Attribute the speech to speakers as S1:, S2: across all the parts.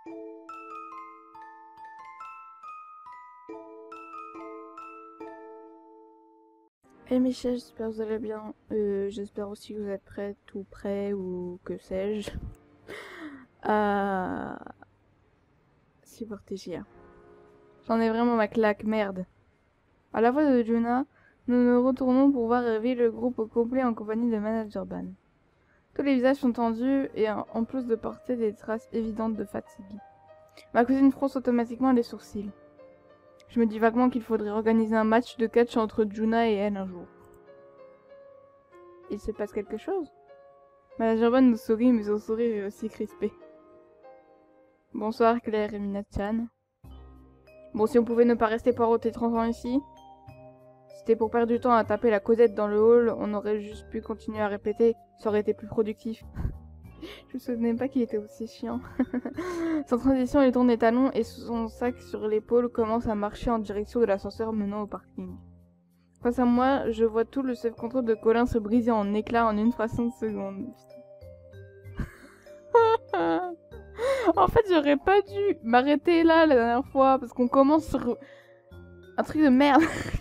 S1: Hey Michel, j'espère que vous allez bien. J'espère aussi que vous êtes prêts, tout prêt ou que sais-je à supporter Gia. J'en ai vraiment ma claque, merde. À la voix de Juna, nous nous retournons pour voir arriver le groupe au complet en compagnie de Manager Ban. Tous les visages sont tendus et en plus de porter des traces évidentes de fatigue. Ma cousine fronce automatiquement les sourcils. Je me dis vaguement qu'il faudrait organiser un match de catch entre Juna et elle un jour. Il se passe quelque chose? Manager Ban nous sourit, mais son sourire est aussi crispé. Bonsoir Claire et Mina-chan. Bon, si on pouvait ne pas rester poireauter 30 ans ici. C'était pour perdre du temps à taper la causette dans le hall, on aurait juste pu continuer à répéter, ça aurait été plus productif. Je me souvenais pas qu'il était aussi chiant. Sans transition, il tourne les talons et son sac sur l'épaule commence à marcher en direction de l'ascenseur menant au parking. Face à moi, je vois tout le self-control de Colin se briser en éclats en une fraction de seconde. En fait, j'aurais pas dû m'arrêter là la dernière fois parce qu'on commence sur un truc de merde.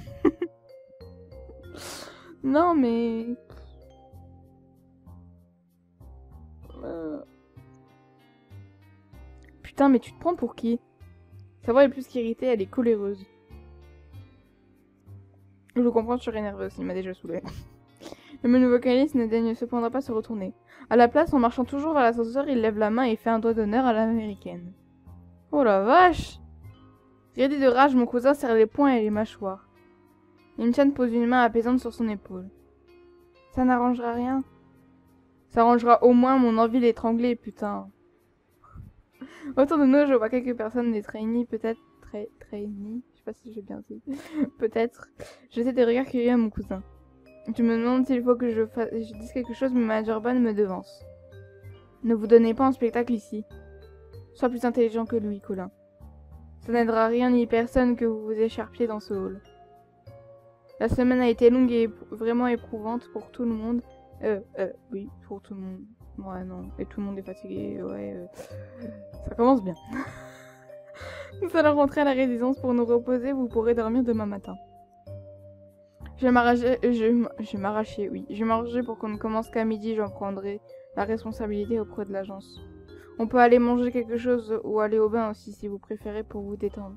S1: Non, mais... Putain, mais tu te prends pour qui? Sa voix est plus qu'irritée, elle est coléreuse. Je le comprends, je serais nerveuse, il m'a déjà saoulé. Le menu vocaliste ne daigne cependant pas se retourner. À la place, en marchant toujours vers l'ascenseur, il lève la main et fait un doigt d'honneur à l'américaine. Oh la vache! Raidi de rage, mon cousin serre les poings et les mâchoires. Yin-chan pose une main apaisante sur son épaule. Ça n'arrangera rien. Ça arrangera au moins mon envie d'étrangler, putain. Autour de nous, je vois quelques personnes, des trainees, peut-être... Trainees? Je sais pas si j'ai bien dit. Peut-être. J'essaie des regards curieux à mon cousin. Je me demande s'il faut que je dise quelque chose, mais Manager Ban me devance. Ne vous donnez pas en spectacle ici. Sois plus intelligent que lui, Colin. Ça n'aidera rien ni personne que vous vous écharpiez dans ce hall. La semaine a été longue et vraiment éprouvante pour tout le monde. Oui, pour tout le monde. Ouais, non. Et tout le monde est fatigué, ouais. Ça commence bien. Nous allons rentrer à la résidence pour nous reposer, vous pourrez dormir demain matin. Je vais m'arracher, oui. Je vais m'arranger pour qu'on ne commence qu'à midi, j'en prendrai la responsabilité auprès de l'agence. On peut aller manger quelque chose ou aller au bain aussi si vous préférez pour vous détendre.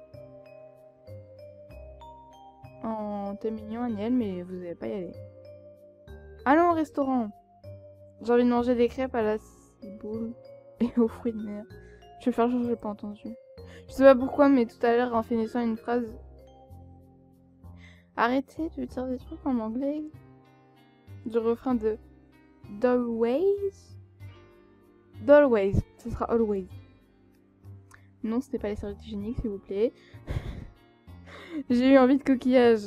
S1: Oh, t'es mignon, Aniel, mais vous n'allez pas y aller. Allons au restaurant. J'ai envie de manger des crêpes à la ciboule et aux fruits de mer. Je vais faire genre j'ai pas entendu. Je sais pas pourquoi, mais tout à l'heure, en finissant une phrase... Arrêtez de dire des trucs en anglais. Du refrain de... Dollways? Dollways. Ce sera always. Non, ce n'est pas les serviettes hygiéniques, s'il vous plaît. J'ai eu envie de coquillage.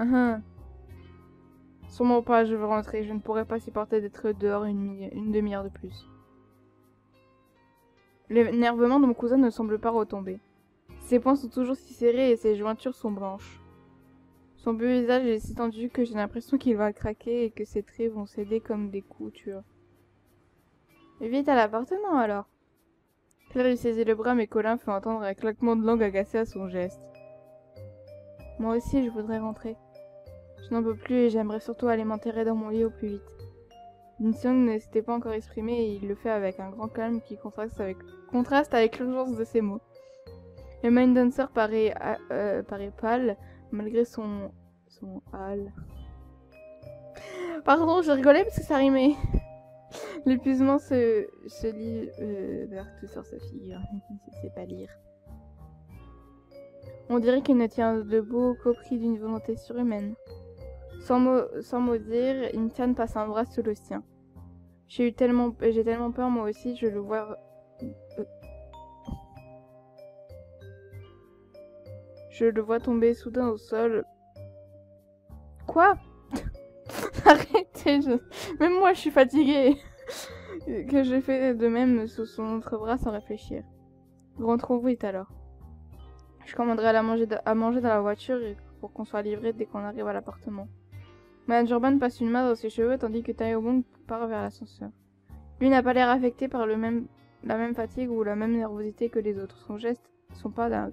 S1: Sûrement pas, je veux rentrer. Je ne pourrais pas supporter d'être dehors une demi-heure de plus. L'énervement de mon cousin ne semble pas retomber. Ses poings sont toujours si serrés et ses jointures sont blanches. Son beau visage est si tendu que j'ai l'impression qu'il va craquer et que ses traits vont céder comme des coutures. Vite à l'appartement alors. Claire lui saisit le bras mais Colin fait entendre un claquement de langue agacé à son geste. Moi aussi je voudrais rentrer. Je n'en peux plus et j'aimerais surtout aller m'enterrer dans mon lit au plus vite. Jin-Seong ne s'était pas encore exprimé et il le fait avec un grand calme qui contraste avec l'urgence de ses mots. Le Mind Dancer paraît pâle malgré son hâle. Pardon, j'ai rigolé parce que ça rimait. L'épuisement se lit verte sur sa figure. Il ne sait pas lire. On dirait qu'il ne tient debout qu'au prix d'une volonté surhumaine. Sans mot dire, Yin-chan passe un bras sous le sien. J'ai tellement peur moi aussi, je le vois... Je le vois tomber soudain au sol. Quoi? Arrêtez, même moi je suis fatiguée. Que j'ai fait de même sous son autre bras sans réfléchir. Rentrons vite alors. Je commanderai à manger dans la voiture pour qu'on soit livré dès qu'on arrive à l'appartement. Manager Ban passe une main dans ses cheveux tandis que Taeyobong part vers l'ascenseur. Lui n'a pas l'air affecté par le même la même fatigue ou la même nervosité que les autres. Son geste sont pas d'un...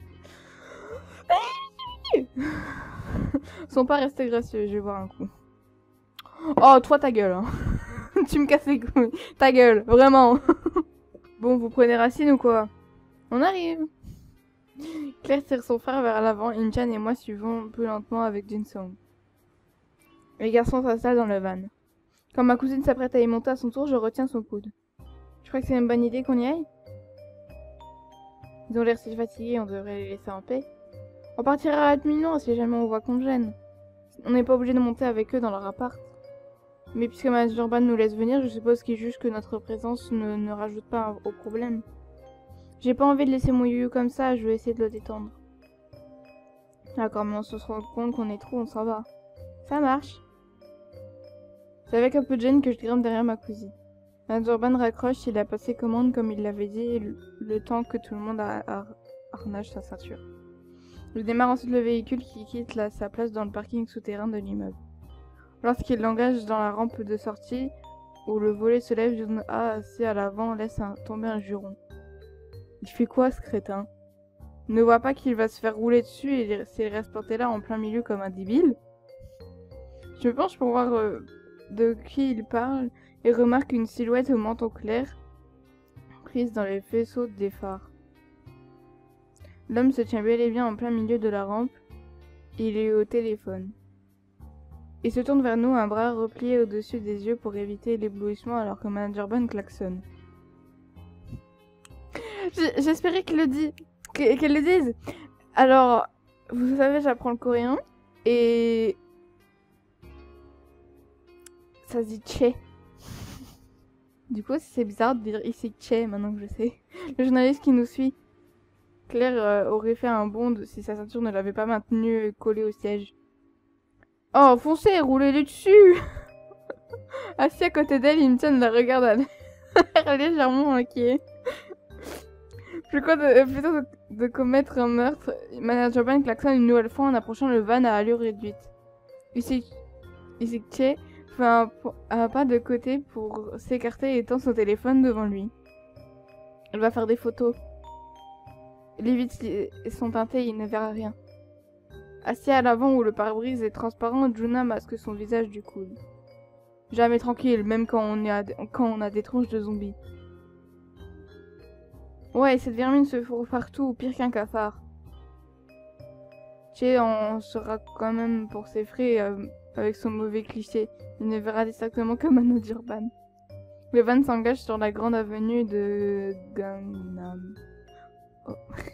S1: sont pas restés gracieux, je vais voir un coup. Oh, toi ta gueule, hein. Tu me casses les couilles. Ta gueule, vraiment. Bon, vous prenez racine ou quoi? On arrive. Claire tire son frère vers l'avant, Inchan et moi suivons plus lentement avec Jinsong. Les garçons s'installent dans le van. Quand ma cousine s'apprête à y monter à son tour, je retiens son coude. Je crois que c'est une bonne idée qu'on y aille. Ils ont l'air si fatigués, on devrait les laisser en paix. On partira à minuit si jamais on voit qu'on gêne. On n'est pas obligé de monter avec eux dans leur appart. Mais puisque Manager Urban nous laisse venir, je suppose qu'ils jugent que notre présence ne rajoute pas au problème. J'ai pas envie de laisser mon yoyo comme ça, je vais essayer de le détendre. D'accord, mais on se rend compte qu'on est trop, on s'en va. Ça marche. C'est avec un peu de gêne que je grimpe derrière ma cousine. Manager Urban raccroche, il a passé commande comme il l'avait dit, le temps que tout le monde harnage sa ceinture. Je démarre ensuite le véhicule qui quitte sa place dans le parking souterrain de l'immeuble. Lorsqu'il l'engage dans la rampe de sortie, où le volet se lève, Jun A, assis à l'avant, laisse tomber un juron. Il fait quoi, ce crétin? Il ne voit pas qu'il va se faire rouler dessus et s'il reste planté là en plein milieu comme un débile? Je me penche pour voir de qui il parle et remarque une silhouette au menton clair, prise dans les faisceaux des phares. L'homme se tient bel et bien en plein milieu de la rampe, et il est au téléphone. Il se tourne vers nous, un bras replié au-dessus des yeux pour éviter l'éblouissement alors que Manager Urban klaxonne. J'espérais qu'elle le dise. Alors, vous savez, j'apprends le coréen, et... ça se dit tché. Du coup, c'est bizarre de dire ici tché maintenant que je sais. Le journaliste qui nous suit. Claire aurait fait un bond si sa ceinture ne l'avait pas maintenue collée au siège. Oh, foncez, roulez-le dessus. Assis à côté d'elle, Im-chan la regarde à l'air légèrement inquiet. Plutôt de commettre un meurtre, Manager Urban klaxonne une nouvelle fois en approchant le van à allure réduite. Isik-che fait un pas de côté pour s'écarter et tend son téléphone devant lui. Elle va faire des photos. Les vitres sont teintées et il ne verra rien. Assis à l'avant où le pare-brise est transparent, Juna masque son visage du coude. Jamais tranquille, même quand on a des tronches de zombies. Ouais, cette vermine se fourre partout, pire qu'un cafard. Che en sera quand même pour ses frais avec son mauvais cliché. Il ne verra distinctement que Manager Urban. Le van s'engage sur la grande avenue de Gangnam. Oh.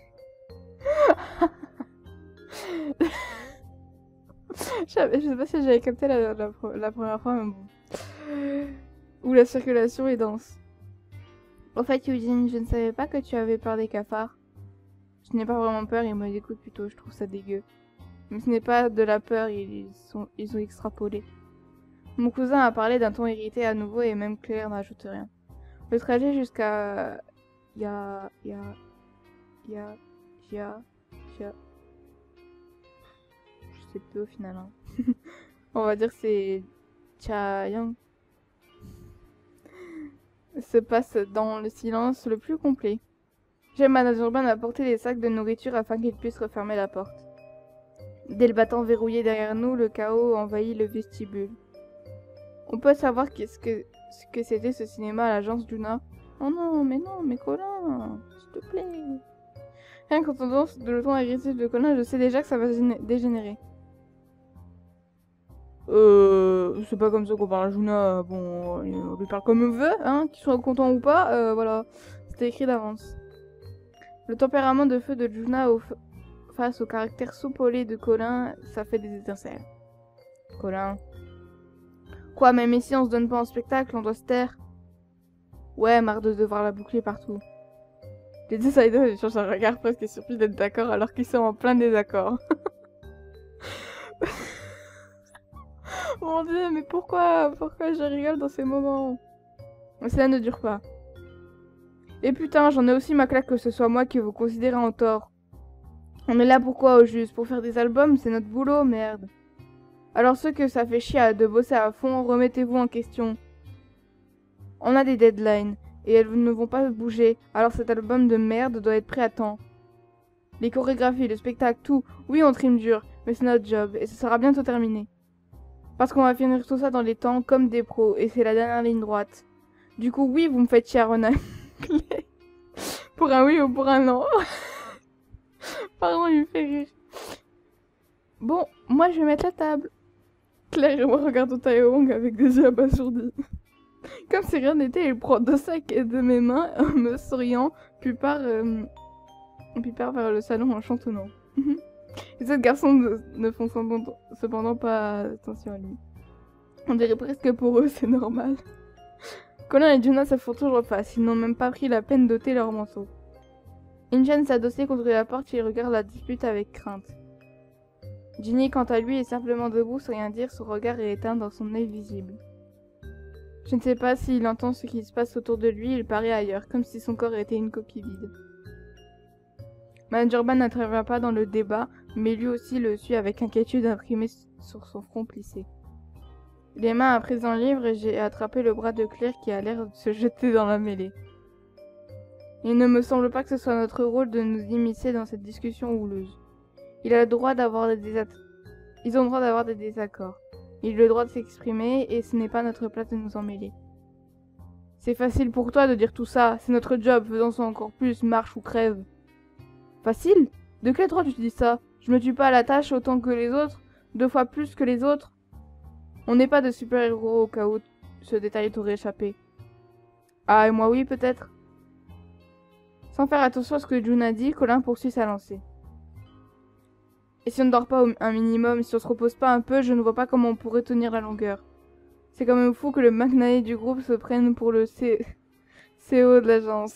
S1: Je sais pas si j'avais capté la première fois, mais bon. Où la circulation est dense. En fait, Eugene, je ne savais pas que tu avais peur des cafards. Je n'ai pas vraiment peur, ils me dégoûtent plutôt, je trouve ça dégueu. Mais ce n'est pas de la peur, ils ont extrapolé. Mon cousin a parlé d'un ton irrité à nouveau et même Claire n'ajoute rien. Le trajet jusqu'à... Je sais plus au final. Hein. On va dire c'est Chaeyang. Se passe dans le silence le plus complet. J'aime Manager Urban apporter des sacs de nourriture afin qu'il puisse refermer la porte. Dès le battant verrouillé derrière nous, le chaos envahit le vestibule. On peut savoir ce que c'était ce cinéma à l'agence Juna. Oh non, mais Colin, s'il te plaît. Rien qu'en entendant le ton agressif de Colin, je sais déjà que ça va dégénérer. C'est pas comme ça qu'on parle à Juna. Bon, on lui parle comme on veut, hein, qu'il soit content ou pas, voilà. C'était écrit d'avance. Le tempérament de feu de Juna face au caractère soupolé de Colin, ça fait des étincelles. Colin. Quoi, même ici on se donne pas en spectacle, on doit se taire. Ouais, marre de devoir la boucler partout. Les décideurs échangent un regard presque surpris d'être d'accord alors qu'ils sont en plein désaccord. Mon dieu, mais pourquoi je rigole dans ces moments? Cela ne dure pas. Et putain, j'en ai aussi ma claque que ce soit moi qui vous considérez en tort. On est là pourquoi au juste? Pour faire des albums, c'est notre boulot, merde. Alors ceux que ça fait chier de bosser à fond, remettez-vous en question. On a des deadlines. Et elles ne vont pas bouger, alors cet album de merde doit être prêt à temps. Les chorégraphies, le spectacle, tout. Oui, on trime dur, mais c'est notre job, et ce sera bientôt terminé. Parce qu'on va finir tout ça dans les temps, comme des pros, et c'est la dernière ligne droite. Du coup, oui, vous me faites chier à renâcler. Pour un oui ou pour un non. Pardon, il me fait rire. Bon, moi je vais mettre la table. Claire et moi regardons Taeyong avec des yeux abasourdis. Comme si rien n'était, il prend 2 sacs de mes mains, me souriant, puis part vers le salon en chantonnant. Les autres garçons ne font cependant pas attention à lui. On dirait presque pour eux, c'est normal. Colin et Juna se font toujours face, ils n'ont même pas pris la peine d'ôter leur manteau. Inchan s'est adossé contre la porte et il regarde la dispute avec crainte. Ginny, quant à lui, est simplement debout sans rien dire, son regard est éteint dans son œil visible. Je ne sais pas s'il entend ce qui se passe autour de lui, il paraît ailleurs, comme si son corps était une coquille vide. Manager Ban n'intervient pas dans le débat, mais lui aussi le suit avec inquiétude imprimée sur son front plissé. Les mains à présent libres et j'ai attrapé le bras de Claire qui a l'air de se jeter dans la mêlée. Il ne me semble pas que ce soit notre rôle de nous immiscer dans cette discussion houleuse. Ils ont le droit d'avoir des désaccords. Ils ont le droit de s'exprimer et ce n'est pas notre place de nous en mêler. C'est facile pour toi de dire tout ça, c'est notre job, faisons-en encore plus, marche ou crève. Facile? De quel droit tu dis ça? Je me tue pas à la tâche autant que les autres, 2 fois plus que les autres. On n'est pas de super-héros au cas où ce détail t'aurait échappé. Ah, et moi oui, peut-être. Sans faire attention à ce que Juna dit, Colin poursuit sa lancée. Et si on ne dort pas un minimum, si on se repose pas un peu, je ne vois pas comment on pourrait tenir la longueur. C'est quand même fou que le McNally du groupe se prenne pour le CEO de l'agence.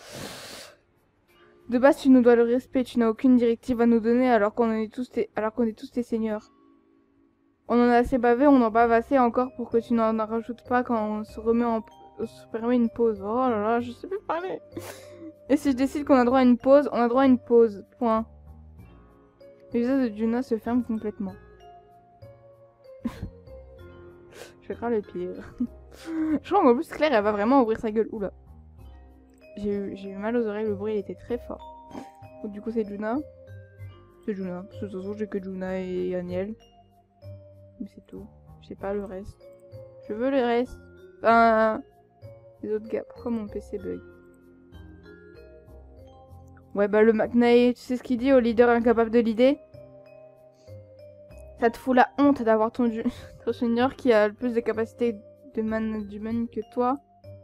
S1: De base, tu nous dois le respect, tu n'as aucune directive à nous donner alors qu'on est tous tes seigneurs. On en a assez bavé, on en bave assez encore pour que tu n'en rajoutes pas quand on se permet une pause. Oh là là, je sais plus parler. Et si je décide qu'on a droit à une pause, on a droit à une pause. Point. Les yeux de Juna se ferment complètement. Je vais faire le pire. Je crois qu'en plus Claire elle va vraiment ouvrir sa gueule. Oula. J'ai eu mal aux oreilles, le bruit il était très fort. Donc, du coup c'est Juna. C'est Juna. Parce que de toute façon j'ai que Juna et Aniel. Mais c'est tout. Je sais pas le reste. Je veux le reste. Enfin... Les autres gars. Pourquoi mon PC bug? Ouais bah le McNay, tu sais ce qu'il dit au leader incapable de l'idée? Ça te fout la honte d'avoir ton junior qui a le plus de capacité de management que toi.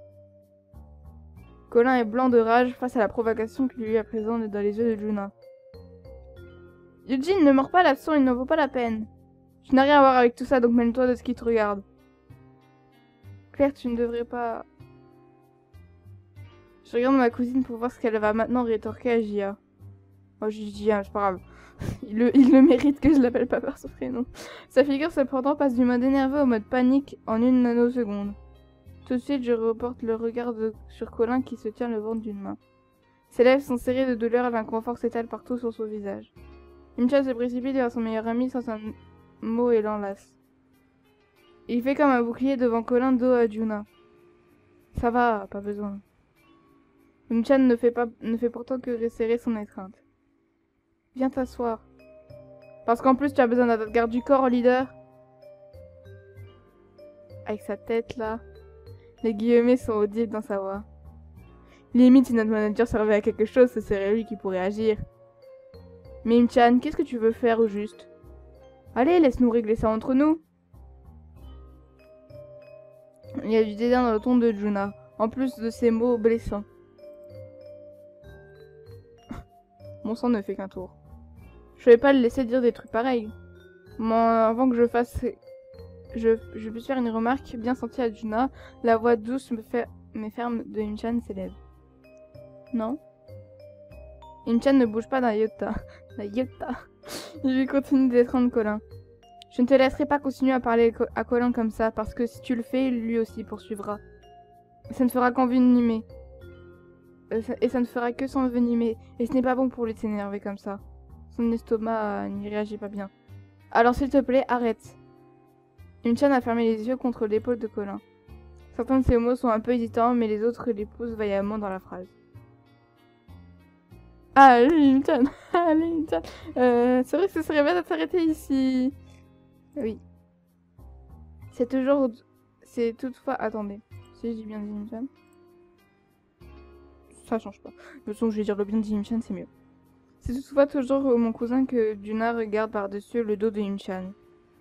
S1: Colin est blanc de rage face à la provocation qui lui est présente dans les yeux de Juna. Eugene, ne mords pas là-dessus, il n'en vaut pas la peine. Tu n'as rien à voir avec tout ça, donc mêle-toi de ce qui te regarde. Claire, tu ne devrais pas... Je regarde ma cousine pour voir ce qu'elle va maintenant rétorquer à Gia. Oh, je dis Gia, c'est pas grave. Il le mérite que je l'appelle pas par son prénom. Sa figure cependant passe du mode énervé au mode panique en une nanoseconde. Tout de suite, je reporte le regard sur Colin qui se tient le ventre d'une main. Ses lèvres sont serrées de douleur et l'inconfort s'étale partout sur son visage. Imcha se précipite vers son meilleur ami sans un mot et l'enlace. Il fait comme un bouclier devant Colin dos à Juna. Ça va, pas besoin. Imchan ne fait pourtant que resserrer son étreinte. Viens t'asseoir. Parce qu'en plus tu as besoin d'un garde du corps, leader. Avec sa tête là. Les guillemets sont audibles dans sa voix. Limite si notre manager servait à quelque chose, ce serait lui qui pourrait agir. Mais Imchan, qu'est-ce que tu veux faire au juste? Allez, laisse-nous régler ça entre nous. Il y a du dédain dans le ton de Juna, en plus de ces mots blessants. Mon sang ne fait qu'un tour. Je vais pas le laisser dire des trucs pareils. Mais avant que je puisse faire une remarque bien sentie à Juna, la voix douce mais ferme de Imchan s'élève. Non? Imchan ne bouge pas d'un iota. La iota. Il lui continue d'étreindre Colin. Je ne te laisserai pas continuer à parler à Colin comme ça, parce que si tu le fais, lui aussi poursuivra. Ça ne fera qu'envenimer. Et ça ne fera que s'envenimer. Et ce n'est pas bon pour lui de s'énerver comme ça. Son estomac n'y réagit pas bien. Alors s'il te plaît, arrête. Imchan a fermé les yeux contre l'épaule de Colin. Certains de ces mots sont un peu hésitants, mais les autres les poussent vaillamment dans la phrase. Ah, Linton. Ah, Linton. C'est vrai que ce serait bien de s'arrêter ici. Oui. C'est toujours... C'est toutefois... Attendez. Si je dis bien Linton. Ça change pas. De toute façon, je vais dire le bien de Jin-chan, c'est mieux. C'est toutefois toujours mon cousin que Juna regarde par-dessus le dos de Jin-chan.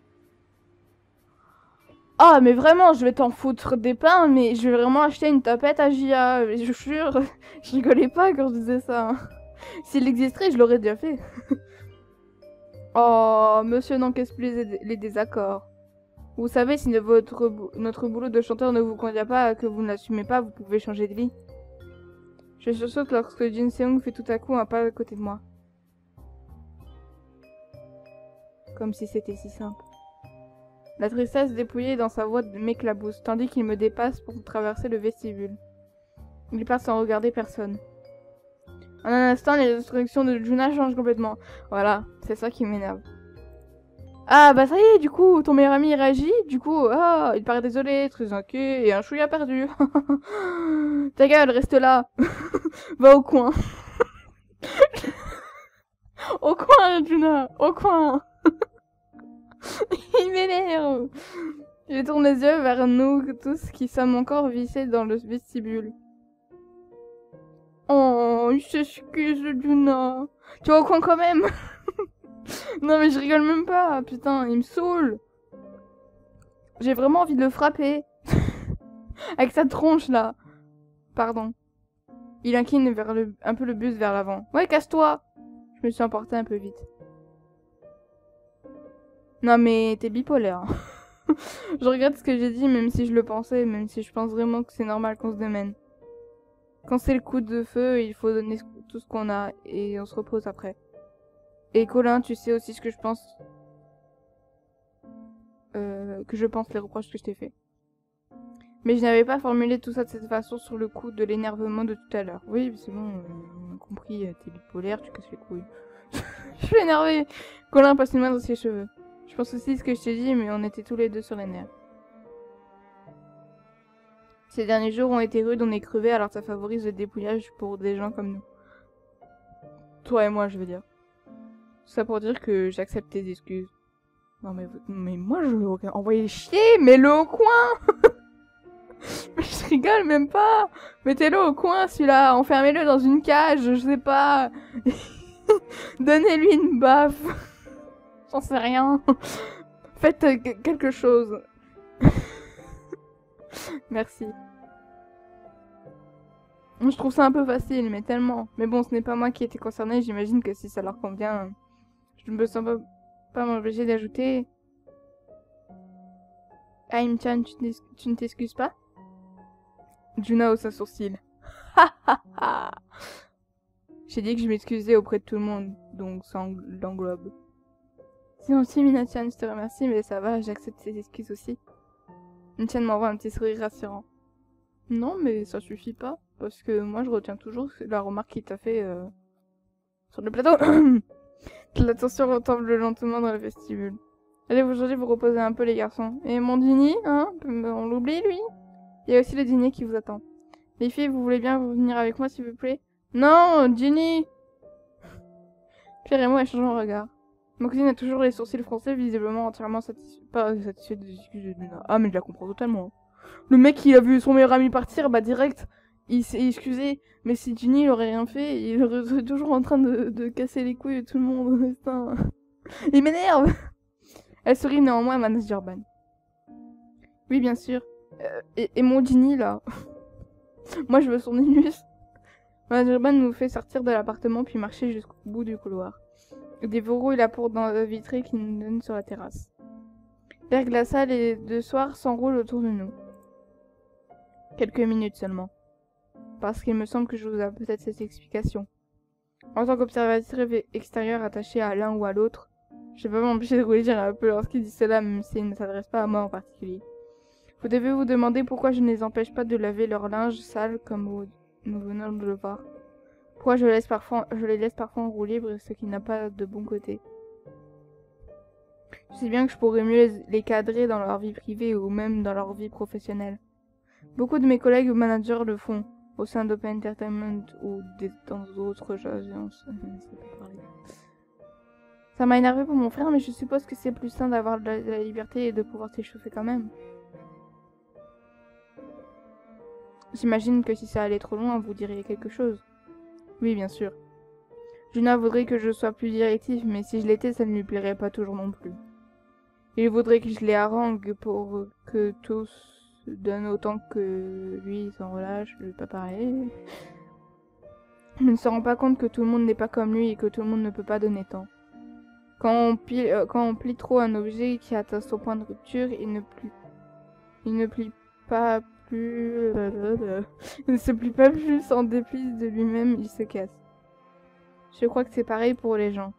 S1: Ah, mais vraiment, je vais t'en foutre des pains, mais je vais vraiment acheter une tapette à Jia. Je jure, je rigolais pas quand je disais ça. Hein. S'il existerait, je l'aurais déjà fait. Oh, monsieur n'encaisse plus les désaccords. Vous savez, si notre boulot de chanteur ne vous convient pas, que vous ne l'assumez pas, vous pouvez changer de vie. Je sursaute lorsque Jin Seung fait tout à coup un pas à côté de moi. Comme si c'était si simple. La tristesse dépouillée dans sa voix m'éclabousse, tandis qu'il me dépasse pour traverser le vestibule. Il passe sans regarder personne. En un instant, les instructions de Juna changent complètement. Voilà, c'est ça qui m'énerve. Ah bah ça y est, du coup, ton meilleur ami réagit, du coup, ah, il paraît désolé, très inquiet, et un chouïa perdu. Ta gueule, reste là. Va au coin. Au coin, Juna, au coin. Il m'énerve. Je tourne les yeux vers nous tous qui sommes encore vissés dans le vestibule. Oh, il s'excuse, Juna. Tu vas au coin quand même. Non mais je rigole même pas, putain, il me saoule. J'ai vraiment envie de le frapper. Avec sa tronche là. Pardon. Il incline vers un peu le bus vers l'avant. Ouais, casse-toi. Je me suis emportée un peu vite. Non mais t'es bipolaire. Je regrette ce que j'ai dit, même si je le pensais, même si je pense vraiment que c'est normal qu'on se démène. Quand c'est le coup de feu, il faut donner tout ce qu'on a et on se repose après. Et Colin, tu sais aussi ce que je pense. Les reproches que je t'ai fait. Mais je n'avais pas formulé tout ça de cette façon sur le coup de l'énervement de tout à l'heure. Oui, c'est bon, on a compris, t'es bipolaire, tu casses les couilles. Je suis énervée. Colin passe une main dans ses cheveux. Je pense aussi ce que je t'ai dit, mais on était tous les deux sur les nerfs. Ces derniers jours ont été rudes, on est crevés, alors ça favorise le dépouillage pour des gens comme nous. Toi et moi, je veux dire. Tout ça pour dire que j'accepte tes excuses. Non mais moi je l'aurais envoyé chier, mets-le au coin. Mais je rigole même pas. Mettez-le au coin celui-là, enfermez-le dans une cage, je sais pas. Donnez-lui une baffe. J'en sais rien. Faites quelque chose. Merci. Je trouve ça un peu facile, mais tellement. Mais bon, ce n'est pas moi qui étais concernée, j'imagine que si ça leur convient, je me sens pas m'obliger d'ajouter. Aim-chan, tu ne t'excuses pas? Juna hausse un sourcil. J'ai dit que je m'excusais auprès de tout le monde, donc ça l'englobe. Sinon aussi, Mina-chan, je te remercie, mais ça va, j'accepte tes excuses aussi. Mina-chan m'envoie un petit sourire rassurant. Non, mais ça suffit pas, parce que moi je retiens toujours la remarque qu'il t'a fait sur le plateau. L'attention retombe lentement dans le vestibule. Allez, aujourd'hui vous reposez un peu les garçons. Et mon dîner, hein, on l'oublie lui. Il y a aussi le dîner qui vous attend. Les filles, vous voulez bien venir avec moi s'il vous plaît? Non, Ginny! Claire et moi échangeons un regard. Ma cousine a toujours les sourcils froncés, visiblement entièrement pas satisfait des excuses de Luna. Ah, mais je la comprends totalement. Le mec, il a vu son meilleur ami partir, bah direct, il s'est excusé. Mais si Ginny, il aurait rien fait, il serait toujours en train de casser les couilles de tout le monde. Putain. Il m'énerve! Elle sourit néanmoins à Manus Urban. Oui, bien sûr. Et mon Ginny, là. Moi, je veux son Inus. Manus Urban nous fait sortir de l'appartement puis marcher jusqu'au bout du couloir. Des verrouille la porte dans la vitrée qui nous donne sur la terrasse. L'air glacial et de soir s'enroule autour de nous. Quelques minutes seulement. Parce qu'il me semble que je vous ai peut-être cette explication. En tant qu'observatrice extérieure attachée à l'un ou à l'autre, je vais pas m'empêcher de rougir un peu lorsqu'il dit cela, même s'il ne s'adresse pas à moi en particulier. Vous devez vous demander pourquoi je ne les empêche pas de laver leur linge sale comme nous venons de le voir. Pourquoi je les laisse parfois en roue libre, ce qui n'a pas de bon côté. Je sais bien que je pourrais mieux les cadrer dans leur vie privée ou même dans leur vie professionnelle. Beaucoup de mes collègues managers le font, au sein d'Open Entertainment ou dans d'autres agences. Ça m'a énervé pour mon frère, mais je suppose que c'est plus sain d'avoir de la liberté et de pouvoir s'échauffer quand même. J'imagine que si ça allait trop loin, vous diriez quelque chose. Oui, bien sûr. Juna voudrait que je sois plus directif, mais si je l'étais, ça ne lui plairait pas toujours non plus. Il voudrait que je les harangue pour que tous donnent autant que lui s'en relâche, je vais pas parler. Il ne se rend pas compte que tout le monde n'est pas comme lui et que tout le monde ne peut pas donner tant. Quand on plie trop un objet qui atteint son point de rupture, il ne plie pas plus... il ne se plie pas plus en dépit de lui-même, il se casse. Je crois que c'est pareil pour les gens.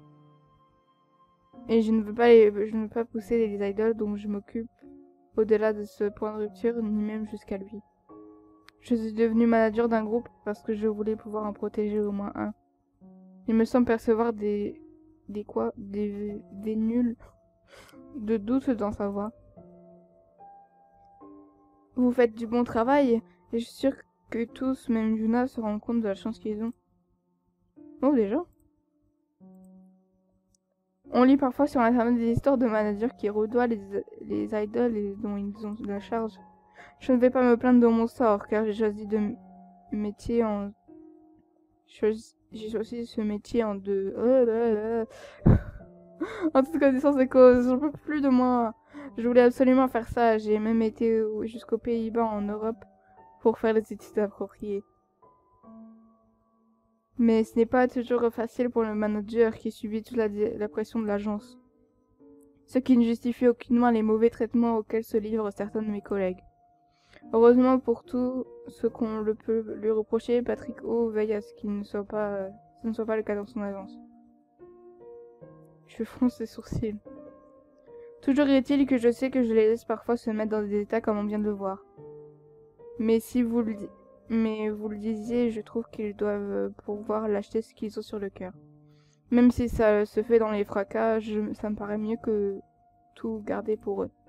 S1: Et je ne veux pas pousser les idoles dont je m'occupe au-delà de ce point de rupture, ni même jusqu'à lui. Je suis devenue manager d'un groupe parce que je voulais pouvoir en protéger au moins un. Il me semble percevoir des nuls de doute dans sa voix. Vous faites du bon travail et je suis sûre que tous, même Yuna, se rendent compte de la chance qu'ils ont. Oh, déjà? On lit parfois sur internet des histoires de managers qui redoivent les idoles et dont ils ont la charge. Je ne vais pas me plaindre de mon sort car j'ai choisi j'ai choisi ce métier en en toute connaissance de cause. J'en peux plus de moi. Je voulais absolument faire ça. J'ai même été jusqu'aux Pays-Bas en Europe pour faire les études appropriées. Mais ce n'est pas toujours facile pour le manager qui subit toute la pression de l'agence. Ce qui ne justifie aucunement les mauvais traitements auxquels se livrent certains de mes collègues. Heureusement pour tout ce qu'on peut lui reprocher, Patrick O veille à ce ce ne soit pas le cas dans son agence. Je fronce les sourcils. Toujours est-il que je sais que je les laisse parfois se mettre dans des états comme on vient de le voir. Mais vous le disiez, je trouve qu'ils doivent pouvoir lâcher ce qu'ils ont sur le cœur. Même si ça se fait dans les fracas, ça me paraît mieux que tout garder pour eux.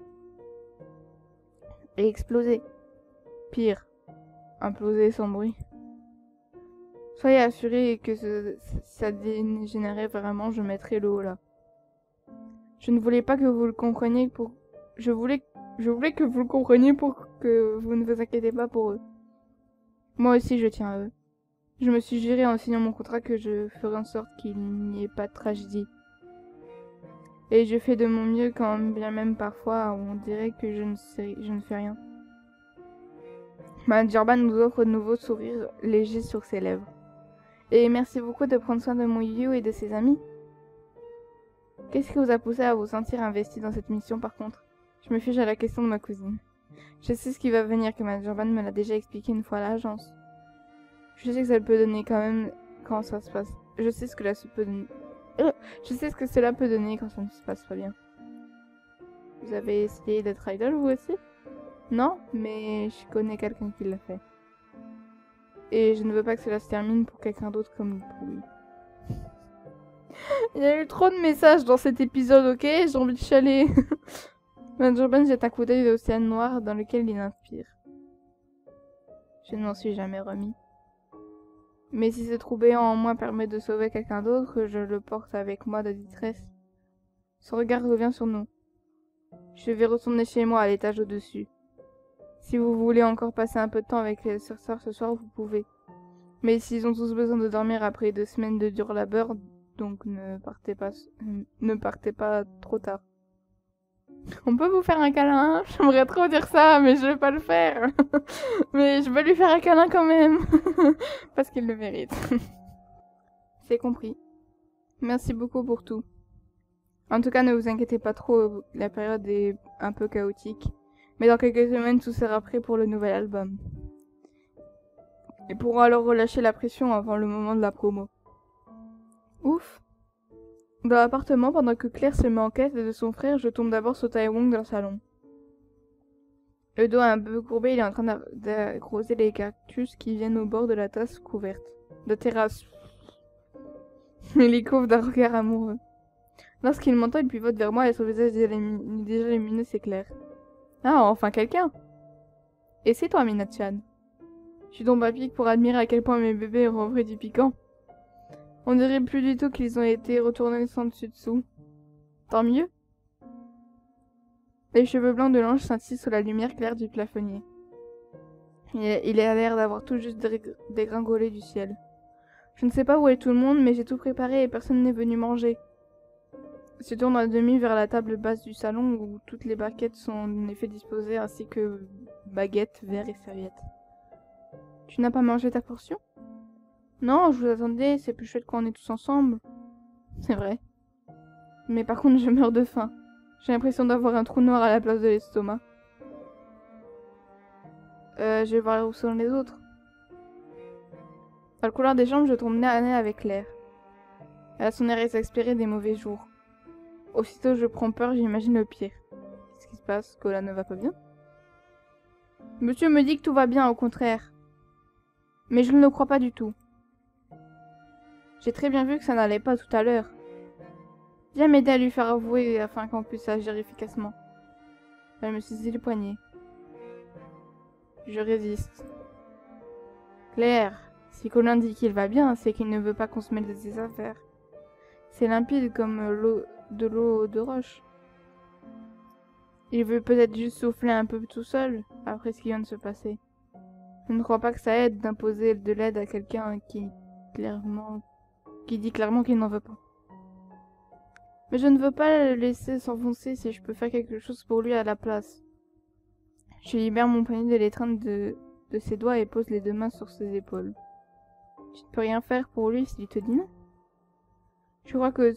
S1: Et exploser. Pire, imploser sans bruit. Soyez assurés que ça dégénérait vraiment, je mettrai le haut là. Je ne voulais pas que vous le compreniez je voulais que vous le compreniez pour que vous ne vous inquiétez pas pour eux. Moi aussi je tiens à eux. Je me suis juré en signant mon contrat que je ferai en sorte qu'il n'y ait pas de tragédie. Et je fais de mon mieux quand bien même parfois on dirait que je ne fais rien. Madjurban nous offre de nouveaux sourires légers sur ses lèvres. Et merci beaucoup de prendre soin de mon Yu et de ses amis. Qu'est-ce qui vous a poussé à vous sentir investi dans cette mission par contre? Je me fiche à la question de ma cousine. Je sais ce qui va venir, que Madjurban me l'a déjà expliqué une fois à l'agence. Je sais que ça peut donner quand même quand ça se passe. Je sais ce que cela peut donner quand ça ne se passe pas bien. Vous avez essayé d'être idol vous aussi? Non, mais je connais quelqu'un qui l'a fait. Et je ne veux pas que cela se termine pour quelqu'un d'autre comme pour lui. Il y a eu trop de messages dans cet épisode, ok? J'ai envie de chialer. Madjurban jette un coup d'œil de l'océan noir dans lequel il inspire. Je ne m'en suis jamais remis. Mais si ce trou béant en moi permet de sauver quelqu'un d'autre, je le porte avec moi de détresse. Son regard revient sur nous. Je vais retourner chez moi à l'étage au-dessus. Si vous voulez encore passer un peu de temps avec les sœurs ce soir, vous pouvez. Mais s'ils ont tous besoin de dormir après 2 semaines de dur labeur, donc ne partez pas trop tard. On peut vous faire un câlin? J'aimerais trop dire ça, mais je vais pas le faire. Mais je vais lui faire un câlin quand même. Parce qu'il le mérite. C'est compris. Merci beaucoup pour tout. En tout cas, ne vous inquiétez pas trop, la période est un peu chaotique. Mais dans quelques semaines, tout sera prêt pour le nouvel album. Et pourront alors relâcher la pression avant le moment de la promo. Ouf. Dans l'appartement, pendant que Claire se met en quête de son frère, je tombe d'abord sur Taewong dans le salon. Le dos un peu courbé, il est en train d'arroser les cactus qui viennent au bord de la tasse couverte. De terrasse. Il les couvre d'un regard amoureux. Lorsqu'il m'entend, il pivote vers moi et son visage déjà lumineux s'éclaire. Ah, enfin quelqu'un! Et c'est toi, Mina-chan. Je suis donc à pic pour admirer à quel point mes bébés ont repris du piquant. On dirait plus du tout qu'ils ont été retournés sans dessus-dessous. Tant mieux. Les cheveux blancs de l'ange scintillent sous la lumière claire du plafonnier. Il a l'air d'avoir tout juste dégringolé du ciel. Je ne sais pas où est tout le monde, mais j'ai tout préparé et personne n'est venu manger. Il se tourne à demi vers la table basse du salon où toutes les barquettes sont en effet disposées, ainsi que baguettes, verres et serviettes. Tu n'as pas mangé ta portion? Non, je vous attendais, c'est plus chouette quand on est tous ensemble. C'est vrai. Mais par contre, je meurs de faim. J'ai l'impression d'avoir un trou noir à la place de l'estomac. Je vais voir où sont les autres. Dans le couloir des chambres, je tombe nez à nez avec Claire. Elle a son air exaspéré des mauvais jours. Aussitôt, je prends peur, j'imagine le pire. Qu'est-ce qui se passe? Cola ne va pas bien? Monsieur me dit que tout va bien, au contraire. Mais je ne le crois pas du tout. J'ai très bien vu que ça n'allait pas tout à l'heure. Viens m'aider à lui faire avouer afin qu'on puisse agir efficacement. Elle me saisit le poignet. Je résiste. Claire, si Colin dit qu'il va bien, c'est qu'il ne veut pas qu'on se mêle de ses affaires. C'est limpide comme de l'eau de roche. Il veut peut-être juste souffler un peu tout seul, après ce qui vient de se passer. Je ne crois pas que ça aide d'imposer de l'aide à quelqu'un qui dit clairement qu'il n'en veut pas. Mais je ne veux pas le laisser s'enfoncer si je peux faire quelque chose pour lui à la place. Je libère mon poignet de l'étreinte de ses doigts et pose les deux mains sur ses épaules. Tu ne peux rien faire pour lui s'il te dit non. Je crois que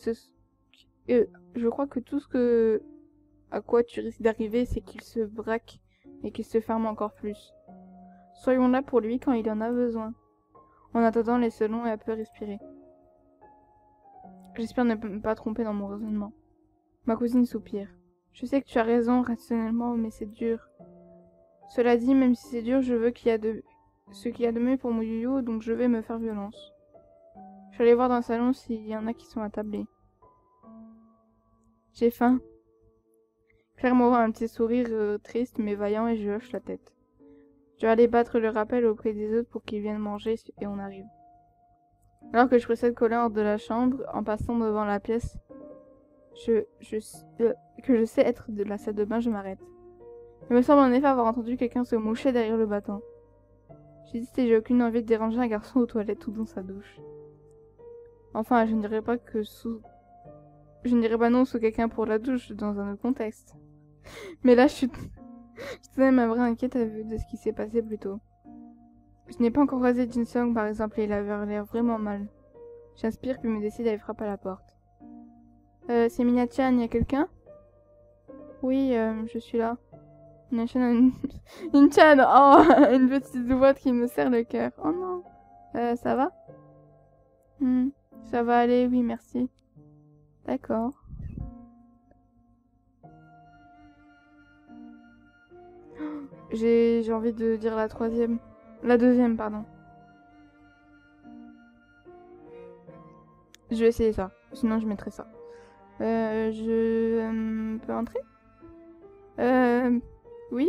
S1: tout ce à quoi tu risques d'arriver, c'est qu'il se braque et qu'il se ferme encore plus. Soyons là pour lui quand il en a besoin. En attendant, laissons-le un peu respirer. J'espère ne me pas tromper dans mon raisonnement. Ma cousine soupire. Je sais que tu as raison rationnellement, mais c'est dur. Cela dit, même si c'est dur, je veux ce qu'il y a de mieux pour mon yo-yo, donc je vais me faire violence. Je vais aller voir dans le salon s'il y en a qui sont attablés. J'ai faim. Claire m'aura un petit sourire triste mais vaillant et je hoche la tête. Je vais aller battre le rappel auprès des autres pour qu'ils viennent manger et on arrive. Alors que je précède Colin hors de la chambre, en passant devant la pièce que je sais être de la salle de bain, je m'arrête. Il me semble en effet avoir entendu quelqu'un se moucher derrière le battant. J'hésite et j'ai aucune envie de déranger un garçon aux toilettes ou dans sa douche. Enfin, je ne dirais pas non sous quelqu'un pour la douche dans un autre contexte. Mais là, je tenais ma vraie inquiète à vue de ce qui s'est passé plus tôt. Je n'ai pas encore croisé Jin-sung par exemple et il avait l'air vraiment mal. J'inspire puis me décide à aller frapper à la porte. C'est Mina-chan, y a quelqu'un? Oui, je suis là. Mina-chan, Min-chan, oh, une petite voix qui me serre le cœur. Oh non, ça va? Ça va aller, oui, merci. D'accord. J'ai envie de dire la troisième. La deuxième, pardon. Je vais essayer ça. Sinon, je mettrai ça. Je peux entrer? Oui.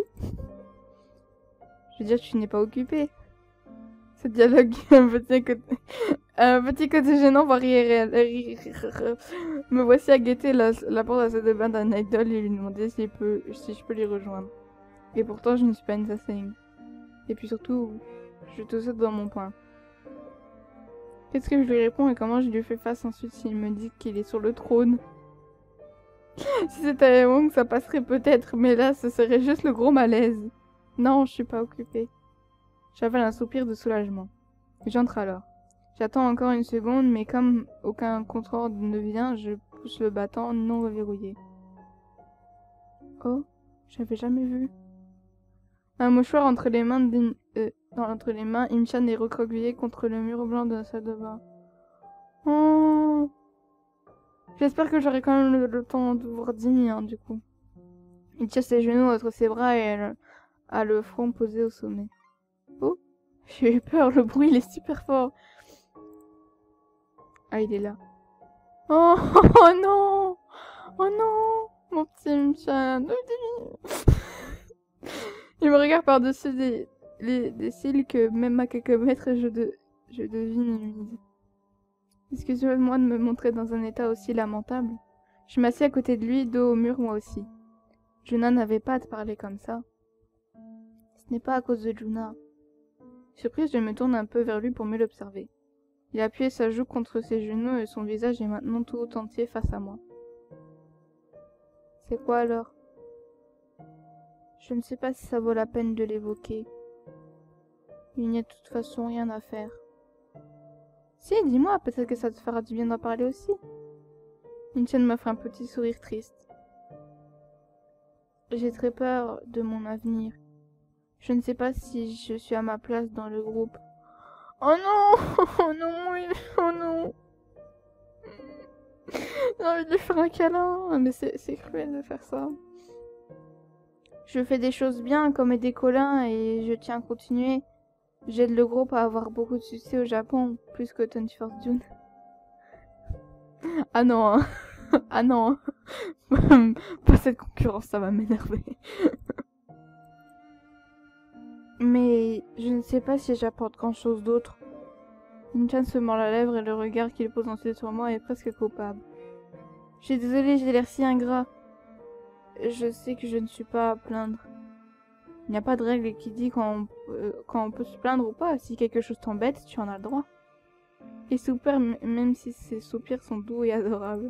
S1: Je veux dire, tu n'es pas occupé. Ce dialogue un petit côté gênant, voire irréel. Me voici à guetter la porte de la salle de bain d'un idol et lui demander si je peux les rejoindre. Et pourtant, je ne suis pas une assassin. Et puis surtout, je te saute dans mon poing. Qu'est-ce que je lui réponds et comment je lui fais face ensuite s'il me dit qu'il est sur le trône? Si c'était à Wong, ça passerait peut-être, mais là, ce serait juste le gros malaise. Non, je suis pas occupée. J'avale un soupir de soulagement. J'entre alors. J'attends encore une seconde, mais comme aucun contre-ordre ne vient, je pousse le battant non reverrouillé. Oh, j'avais jamais vu. Un mouchoir entre les mains Im-chan est recroquevillé contre le mur blanc de la salle de bain. Oh. J'espère que j'aurai quand même le temps de voir Dini, hein, du coup. Il tient ses genoux entre ses bras et elle a le front posé au sommet. Oh, j'ai eu peur, le bruit il est super fort. Ah, il est là. Oh, oh non! Oh non! Mon petit Im-chan! Il me regarde par-dessus des cils que même à quelques mètres je devine humide. Excusez-moi de me montrer dans un état aussi lamentable. Je m'assis à côté de lui, dos au mur moi aussi. Juna n'avait pas à te parler comme ça. Ce n'est pas à cause de Juna. Surprise, je me tourne un peu vers lui pour mieux l'observer. Il a appuyé sa joue contre ses genoux et son visage est maintenant tout entier face à moi. C'est quoi alors? Je ne sais pas si ça vaut la peine de l'évoquer. Il n'y a de toute façon rien à faire. Si, dis-moi, peut-être que ça te fera du bien d'en parler aussi. Minchen m'offre un petit sourire triste. J'ai très peur de mon avenir. Je ne sais pas si je suis à ma place dans le groupe. Oh non! Oh non! Oh non! J'ai envie de lui faire un câlin, mais c'est cruel de faire ça. Je fais des choses bien comme aider Colin et je tiens à continuer. J'aide le groupe à avoir beaucoup de succès au Japon, plus que 21st June. Ah non, hein. Ah non. Pas cette concurrence, ça va m'énerver. Mais je ne sais pas si j'apporte grand chose d'autre. Inchan se mord la lèvre et le regard qu'il pose ensuite sur moi est presque coupable. Je suis désolée, j'ai l'air si ingrat. Je sais que je ne suis pas à plaindre. Il n'y a pas de règle qui dit quand on peut se plaindre ou pas. Si quelque chose t'embête, tu en as le droit. Et soupire, même si ses soupirs sont doux et adorables.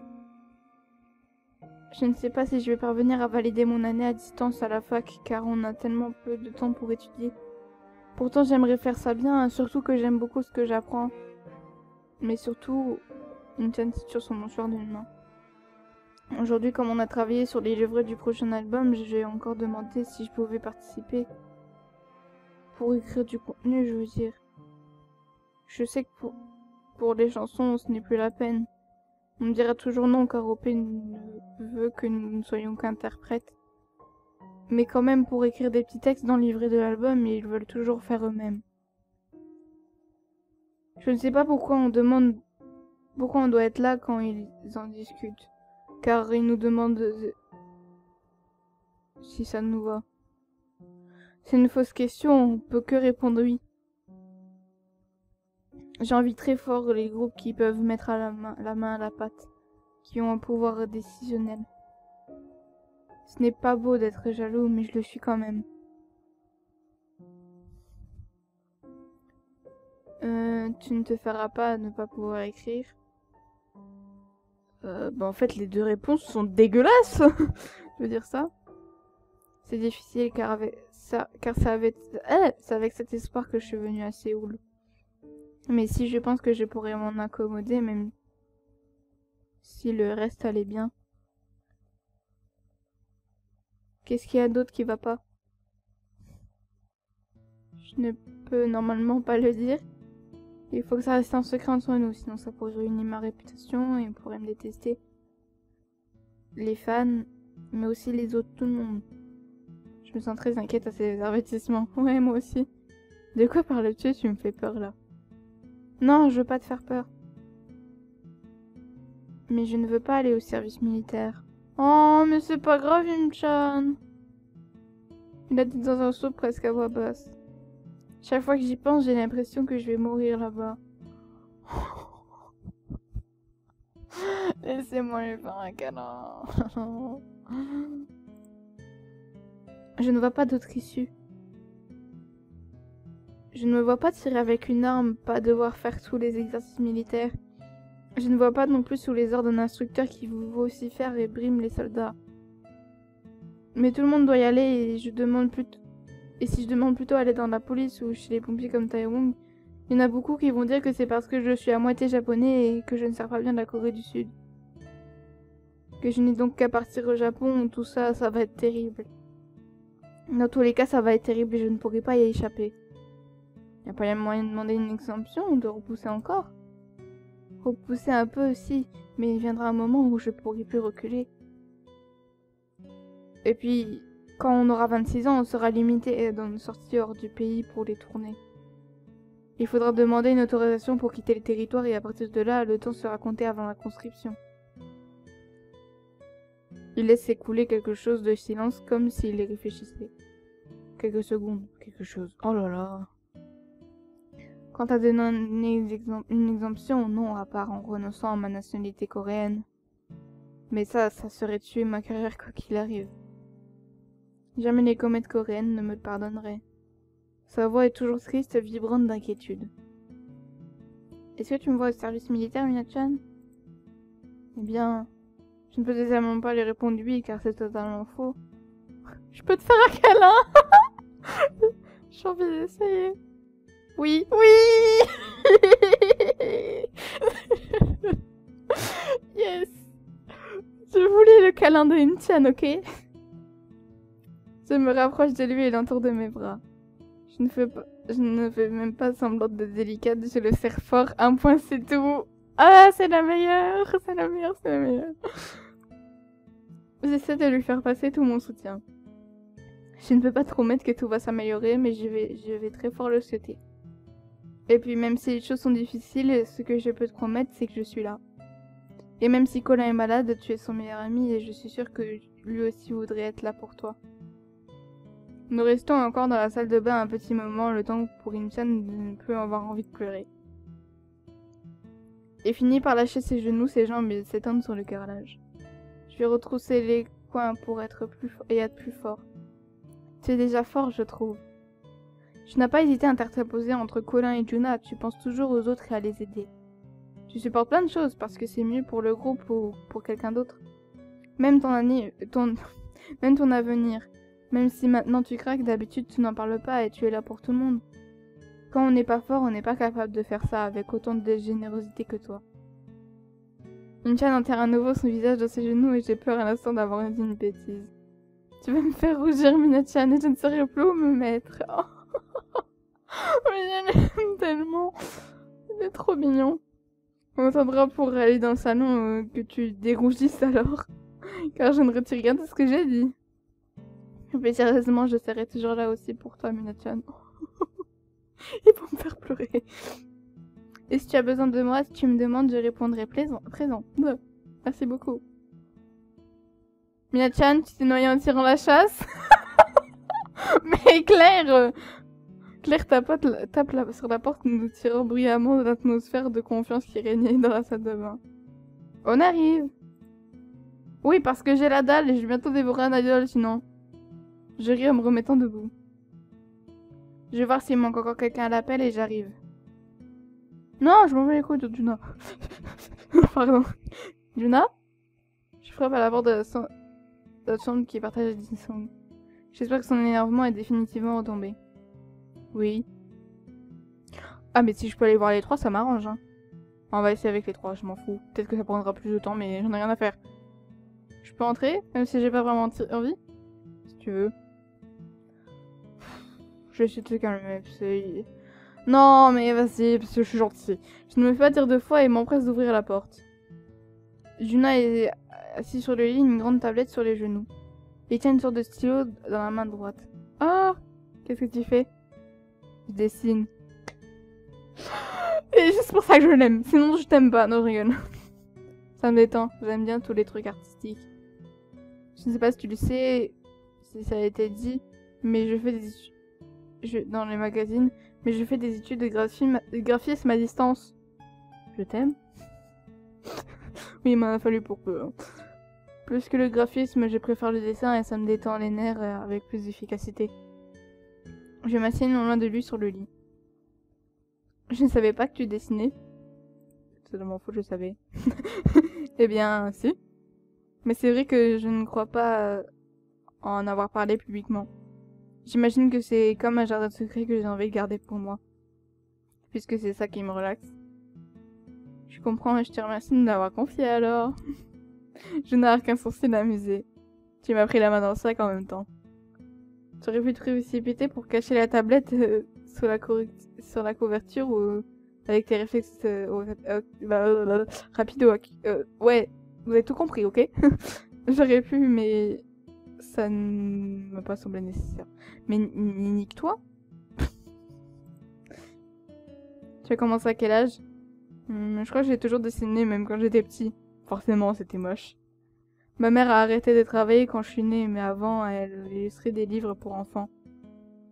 S1: Je ne sais pas si je vais parvenir à valider mon année à distance à la fac, car on a tellement peu de temps pour étudier. Pourtant, j'aimerais faire ça bien, surtout que j'aime beaucoup ce que j'apprends. Mais surtout, une teinture sur mon mouchoir d'une main. Aujourd'hui, comme on a travaillé sur les livrets du prochain album, j'ai encore demandé si je pouvais participer. Pour écrire du contenu, je veux dire. Je sais que pour les chansons, ce n'est plus la peine. On me dira toujours non, car OP ne veut que nous ne soyons qu'interprètes. Mais quand même, pour écrire des petits textes dans le livret de l'album, ils veulent toujours faire eux-mêmes. Je ne sais pas pourquoi on doit être là quand ils en discutent. Car ils nous demandent si ça nous va. C'est une fausse question, on peut que répondre oui. J'envie très fort les groupes qui peuvent mettre la main à la pâte, qui ont un pouvoir décisionnel. Ce n'est pas beau d'être jaloux, mais je le suis quand même. Tu ne te feras pas à ne pas pouvoir écrire. En fait, les deux réponses sont dégueulasses. Je veux dire ça. C'est difficile car c'est avec cet espoir que je suis venue à Séoul. Mais si je pense que je pourrais m'en accommoder, même si le reste allait bien. Qu'est-ce qu'il y a d'autre qui va pas? Je ne peux normalement pas le dire. Il faut que ça reste un secret entre nous, sinon ça pourrait ruiner ma réputation et on pourrait me détester. Les fans, mais aussi les autres, tout le monde. Je me sens très inquiète à ces avertissements. Ouais, moi aussi. De quoi parles-tu? Tu me fais peur là. Non, je veux pas te faire peur. Mais je ne veux pas aller au service militaire. Oh, mais c'est pas grave, Im-chan. Il a dit dans un saut presque à voix basse. Chaque fois que j'y pense, j'ai l'impression que je vais mourir là-bas. Laissez-moi lui faire un câlin. Je ne vois pas d'autre issue. Je ne me vois pas tirer avec une arme, pas devoir faire tous les exercices militaires. Je ne vois pas non plus sous les ordres d'un instructeur qui vocifère et brime les soldats. Mais tout le monde doit y aller et si je demande plutôt à aller dans la police ou chez les pompiers comme Taewong, il y en a beaucoup qui vont dire que c'est parce que je suis à moitié japonais et que je ne sers pas bien de la Corée du Sud. Que je n'ai donc qu'à partir au Japon, tout ça, ça va être terrible. Dans tous les cas, ça va être terrible et je ne pourrai pas y échapper. Y a pas moyen de demander une exemption ou de repousser encore? Repousser un peu aussi, mais il viendra un moment où je pourrai plus reculer. Et puis, quand on aura 26 ans, on sera limité dans nos sorties hors du pays pour les tournées. Il faudra demander une autorisation pour quitter le territoire et à partir de là, le temps sera compté avant la conscription. Il laisse s'écouler quelque chose de silence comme s'il y réfléchissait. quelques secondes. Quelque chose. Oh là là. Quant à donner une exemption, non, à part en renonçant à ma nationalité coréenne. Mais ça serait tuer ma carrière quoi qu'il arrive. Jamais les comètes coréennes ne me le pardonneraient. Sa voix est toujours triste, vibrante d'inquiétude. Est-ce que tu me vois au service militaire, Mina-chan? Eh bien, je ne peux décidément pas lui répondre oui, car c'est totalement faux. Je peux te faire un câlin? J'ai envie d'essayer. Oui, oui. Yes. Je voulais le câlin de Une-chan, ok? Je me rapproche de lui et l'entoure de mes bras. Je ne fais même pas semblant de délicate, je le serre fort, un point c'est tout. Ah, c'est la meilleure, c'est la meilleure, c'est la meilleure. J'essaie de lui faire passer tout mon soutien. Je ne peux pas te promettre que tout va s'améliorer, mais je vais très fort le souhaiter. Et puis même si les choses sont difficiles, ce que je peux te promettre, c'est que je suis là. Et même si Colin est malade, tu es son meilleur ami et je suis sûre que lui aussi voudrait être là pour toi. Nous restons encore dans la salle de bain un petit moment, le temps pour Une-chan ne peut avoir envie de pleurer. Et finit par lâcher ses genoux, ses jambes et s'étendre sur le carrelage. Je vais retrousser les coins pour être plus fort. Tu es déjà fort, je trouve. Tu n'as pas hésité à t'interposer entre Colin et Juna, tu penses toujours aux autres et à les aider. Tu supportes plein de choses parce que c'est mieux pour le groupe ou pour quelqu'un d'autre. Même ton avenir. Même si maintenant tu craques, d'habitude tu n'en parles pas et tu es là pour tout le monde. Quand on n'est pas fort, on n'est pas capable de faire ça avec autant de générosité que toi. Une-chan enterre à nouveau son visage dans ses genoux et j'ai peur à l'instant d'avoir dit une bêtise. Tu vas me faire rougir, Mina-chan, et je ne saurais plus où me mettre. Oh. Mais je l'aime tellement. Il est trop mignon. On attendra pour aller dans le salon que tu dérougisses alors. Car je ne retire rien de ce que j'ai dit. Mais sérieusement, je serai toujours là aussi pour toi, Mina-chan. Et pour me faire pleurer. Et si tu as besoin de moi, si tu me demandes, je répondrai présent. Merci beaucoup. Mina-chan, tu t'es noyée en tirant la chasse? Mais Claire tape sur la porte, nous tirant bruyamment de l'atmosphère de confiance qui régnait dans la salle de bain. On arrive. Oui, parce que j'ai la dalle et je vais bientôt dévorer un idole sinon. Je ris en me remettant debout. Je vais voir s'il manque encore quelqu'un à l'appel et j'arrive. Non, je m'en vais les couilles de Juna. Pardon. Juna? Je frappe à la porte de la chambre qui partage la distance. J'espère que son énervement est définitivement retombé. Oui. Ah, mais si je peux aller voir les trois, ça m'arrange, hein. On va essayer avec les trois, je m'en fous. Peut-être que ça prendra plus de temps, mais j'en ai rien à faire. Je peux entrer, même si j'ai pas vraiment envie? Si tu veux. Je vais essayer de te calmer, Non, mais vas-y, parce que je suis gentille. Je ne me fais pas dire deux fois et m'empresse d'ouvrir la porte. Juna est assis sur le lit, une grande tablette sur les genoux. Il tient une sorte de stylo dans la main droite. Ah! Qu'est-ce que tu fais? Je dessine. Et c'est pour ça que je l'aime. Sinon, je t'aime pas. Non, je rigole. Ça me détend. J'aime bien tous les trucs artistiques. Je ne sais pas si tu le sais, si ça a été dit, mais je fais des études dans les magazines, mais je fais des études de graphisme à distance. Je t'aime. Oui, il m'en a fallu pour peu. Plus que le graphisme, je préfère le dessin et ça me détend les nerfs avec plus d'efficacité. Je m'assieds non loin de lui sur le lit. Je ne savais pas que tu dessinais. C'est de mon faute, je savais. Eh bien, si. Mais c'est vrai que je ne crois pas en avoir parlé publiquement. J'imagine que c'est comme un jardin secret que j'ai envie de garder pour moi. Puisque c'est ça qui me relaxe. Je comprends et je te remercie de m'avoir confié alors. Je n'ai qu'un sourcil amusé. Tu m'as pris la main dans le sac en même temps. Tu aurais pu te précipiter pour cacher la tablette sur la couverture ou avec tes réflexes rapides. Ouais, vous avez tout compris, ok? J'aurais pu, mais ça ne m'a pas semblé nécessaire. Mais nique-toi. Tu as commencé à quel âge? Je crois que j'ai toujours dessiné, même quand j'étais petit. Forcément, c'était moche. Ma mère a arrêté de travailler quand je suis née, mais avant, elle illustrait des livres pour enfants.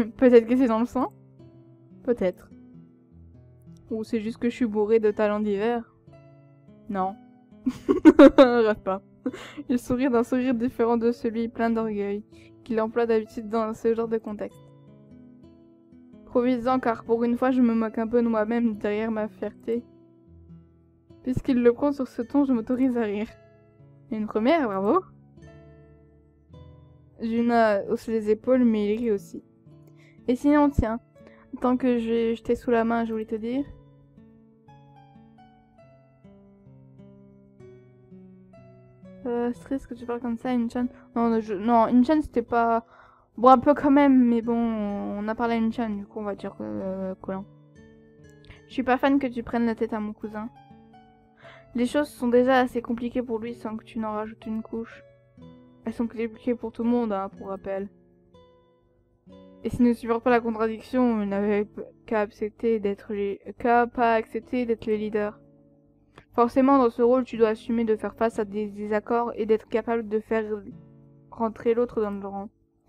S1: Peut-être que c'est dans le sang. Peut-être. Ou c'est juste que je suis bourré de talents d'hiver. Non. Rêve pas. Il sourit d'un sourire différent de celui plein d'orgueil qu'il emploie d'habitude dans ce genre de contexte. Profites-en car pour une fois je me moque un peu de moi-même derrière ma fierté. Puisqu'il le prend sur ce ton, je m'autorise à rire. Une première, bravo. Juna hausse les épaules mais il rit aussi. Et sinon tiens, tant que je t'ai sous la main, je voulais te dire... stress que tu parles comme ça, Inchan. Non, Inchan c'était pas... Bon, un peu quand même, mais bon, on a parlé à Inchan, du coup on va dire Colin. Je suis pas fan que tu prennes la tête à mon cousin. Les choses sont déjà assez compliquées pour lui sans que tu n'en rajoutes une couche. Elles sont compliquées pour tout le monde, hein, pour rappel. Et s'il ne supporte pas la contradiction, il n'avait qu'à pas accepter d'être le leader. Forcément, dans ce rôle, tu dois assumer de faire face à des désaccords et d'être capable de faire rentrer l'autre dans le rang.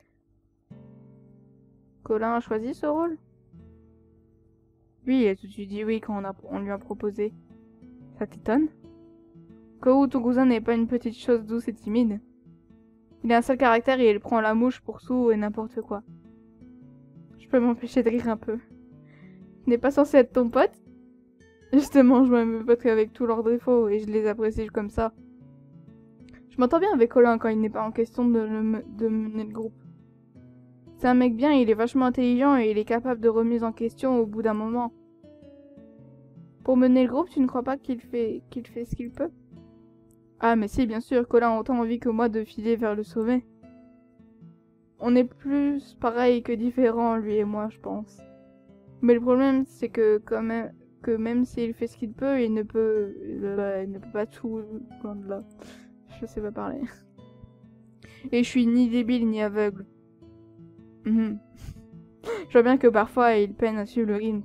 S1: Colin a choisi ce rôle? Oui, il a tout de suite dit oui quand on lui a proposé. Ça t'étonne? Qu'au ton cousin n'est pas une petite chose douce et timide. Il a un seul caractère et il prend la mouche pour tout et n'importe quoi. Je peux m'empêcher de rire un peu. Il n'est pas censé être ton pote? Justement, je m'aime pas qu'avec tous leurs défauts et je les apprécie comme ça. Je m'entends bien avec Colin quand il n'est pas en question de mener le groupe. C'est un mec bien, il est vachement intelligent et il est capable de remise en question au bout d'un moment. Pour mener le groupe, tu ne crois pas qu'il fait ce qu'il peut? Ah mais si, bien sûr, Colin a autant envie que moi de filer vers le sommet. On est plus pareil que différents, lui et moi, je pense. Mais le problème, c'est que même s'il fait ce qu'il peut, il ne peut pas tout, loin de là. Je sais pas parler. Et je suis ni débile ni aveugle. Je vois bien que parfois il peine à suivre le rythme.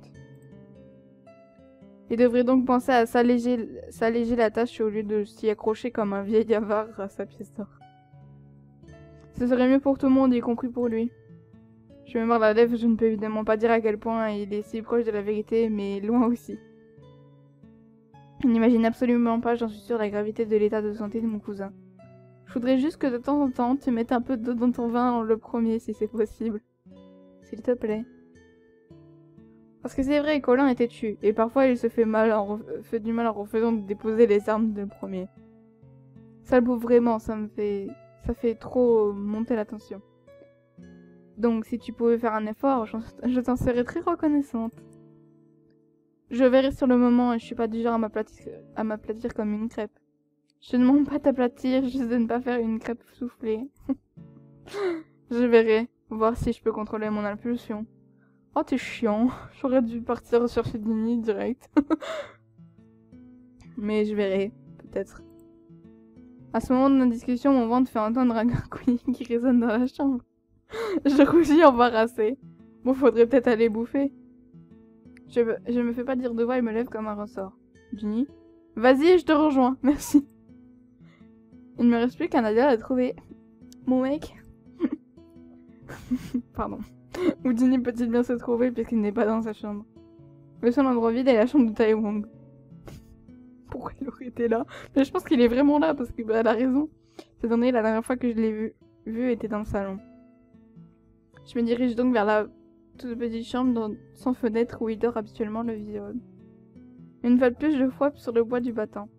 S1: Il devrait donc penser à s'alléger la tâche au lieu de s'y accrocher comme un vieil avare à sa pièce d'or. Ce serait mieux pour tout le monde, y compris pour lui. Je me mords la lèvre, je ne peux évidemment pas dire à quel point il est si proche de la vérité, mais loin aussi. Il n'imagine absolument pas, j'en suis sûre, la gravité de l'état de santé de mon cousin. Je voudrais juste que de temps en temps, tu mettes un peu d'eau dans ton vin le premier, si c'est possible. S'il te plaît. Parce que c'est vrai, Colin était têtu, et parfois il se fait du mal en refusant de déposer les armes le premier. Ça le bouffe vraiment, ça fait trop monter la tension. Donc si tu pouvais faire un effort, je t'en serais très reconnaissante. Je verrai sur le moment et je suis pas du genre à m'aplatir comme une crêpe. Je ne demande pas t'aplatir, juste de ne pas faire une crêpe soufflée. Je verrai, voir si je peux contrôler mon impulsion. Oh t'es chiant, j'aurais dû partir rechercher Dini direct. Mais je verrai, peut-être. À ce moment de la discussion, mon ventre fait entendre un gargouillis qui résonne dans la chambre. Je rougis embarrassée. Bon, faudrait peut-être aller bouffer. Je me fais pas dire de voix et me lève comme un ressort. Ginny? Vas-y, je te rejoins, merci. Il ne me reste plus qu'un Nadia à trouver. Mon mec? Pardon. Où Ginny peut-il bien se trouver puisqu'il n'est pas dans sa chambre? Le seul endroit vide est la chambre de Tai Wong. Pourquoi il aurait été là? Mais je pense qu'il est vraiment là parce qu'elle a raison. Cette année, la dernière fois que je l'ai vu était dans le salon. Je me dirige donc vers la toute petite chambre sans fenêtre où il dort habituellement le viol. Une fois de plus, je frappe sur le bois du battant.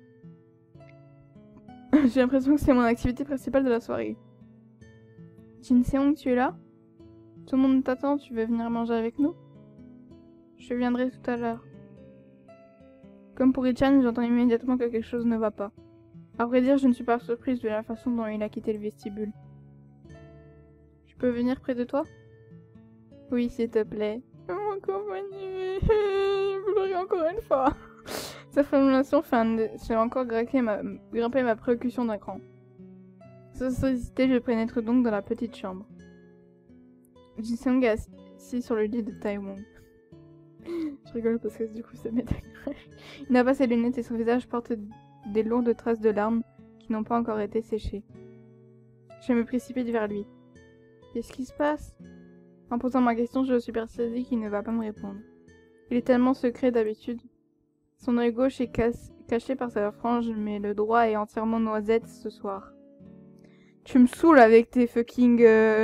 S1: J'ai l'impression que c'est mon activité principale de la soirée. Jin Seong, tu es là? Tout le monde t'attend, tu veux venir manger avec nous? Je viendrai tout à l'heure. Comme pour Ichan, j'entends immédiatement que quelque chose ne va pas. À vrai dire, je ne suis pas surprise de la façon dont il a quitté le vestibule. Je peux venir près de toi? Oui, s'il te plaît. Mon compagnie, je pleurais encore une fois. Sa formulation fait encore grimper ma préoccupation d'un cran. Sans solliciter, je pénètre donc dans la petite chambre. Jisung est assis sur le lit de Tai Wong. Je rigole parce que du coup ça m'est agréable. Il n'a pas ses lunettes et son visage porte des lourdes traces de larmes qui n'ont pas encore été séchées. Je me précipite vers lui. Qu'est-ce qui se passe? En posant ma question, je suis persuadée qu'il ne va pas me répondre. Il est tellement secret d'habitude. Son œil gauche est caché par sa frange, mais le droit est entièrement noisette ce soir. Tu me saoules avec tes fucking...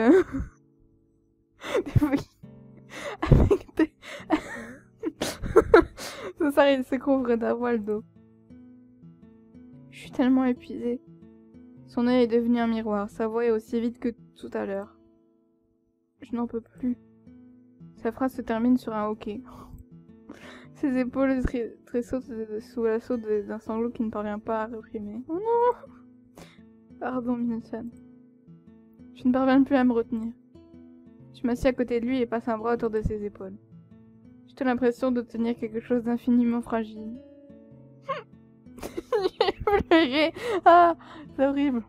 S1: tes fucking... avec tes... Ce soir, il se couvre d'un voile d'eau. Je suis tellement épuisée. Son œil est devenu un miroir. Sa voix est aussi vite que tout à l'heure. Je n'en peux plus. Sa phrase se termine sur un hoquet. Ses épaules tressautent sous l'assaut d'un sanglot qui ne parvient pas à réprimer. Oh non! Pardon, Minochan. Je ne parviens plus à me retenir. Je m'assieds à côté de lui et passe un bras autour de ses épaules. J'ai l'impression de tenir quelque chose d'infiniment fragile. J'ai pleuré. Ah, c'est horrible.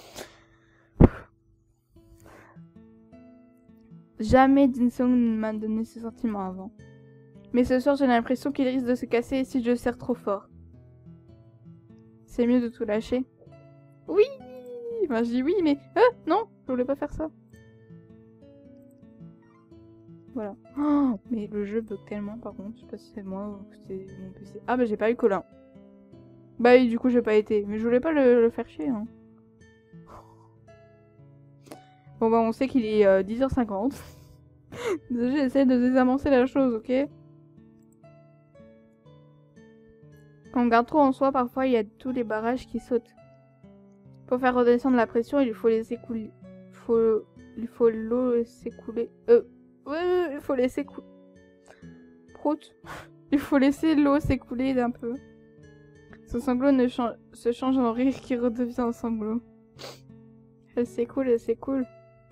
S1: Jamais Jin-sung ne m'a donné ce sentiment avant. Mais ce soir, j'ai l'impression qu'il risque de se casser si je serre trop fort. C'est mieux de tout lâcher. Oui! Enfin, je dis oui, mais... non, je voulais pas faire ça. Voilà. Oh, mais le jeu bug tellement, par contre. Je sais pas si c'est moi ou c'est mon PC. Ah, bah j'ai pas eu Colin. Bah oui, du coup, j'ai pas été. Mais je voulais pas le faire chier, hein. Bon, bah on sait qu'il est 10h50. J'essaie de désamorcer la chose, ok? Quand on garde trop en soi, parfois il y a tous les barrages qui sautent. Pour faire redescendre la pression, il faut laisser couler. Il faut l'eau laisser couler. Il faut laisser couler. Prout. Il faut laisser l'eau s'écouler d'un peu. Ce sanglot se change en rire qui redevient un sanglot. Elle s'écoule, elle s'écoule.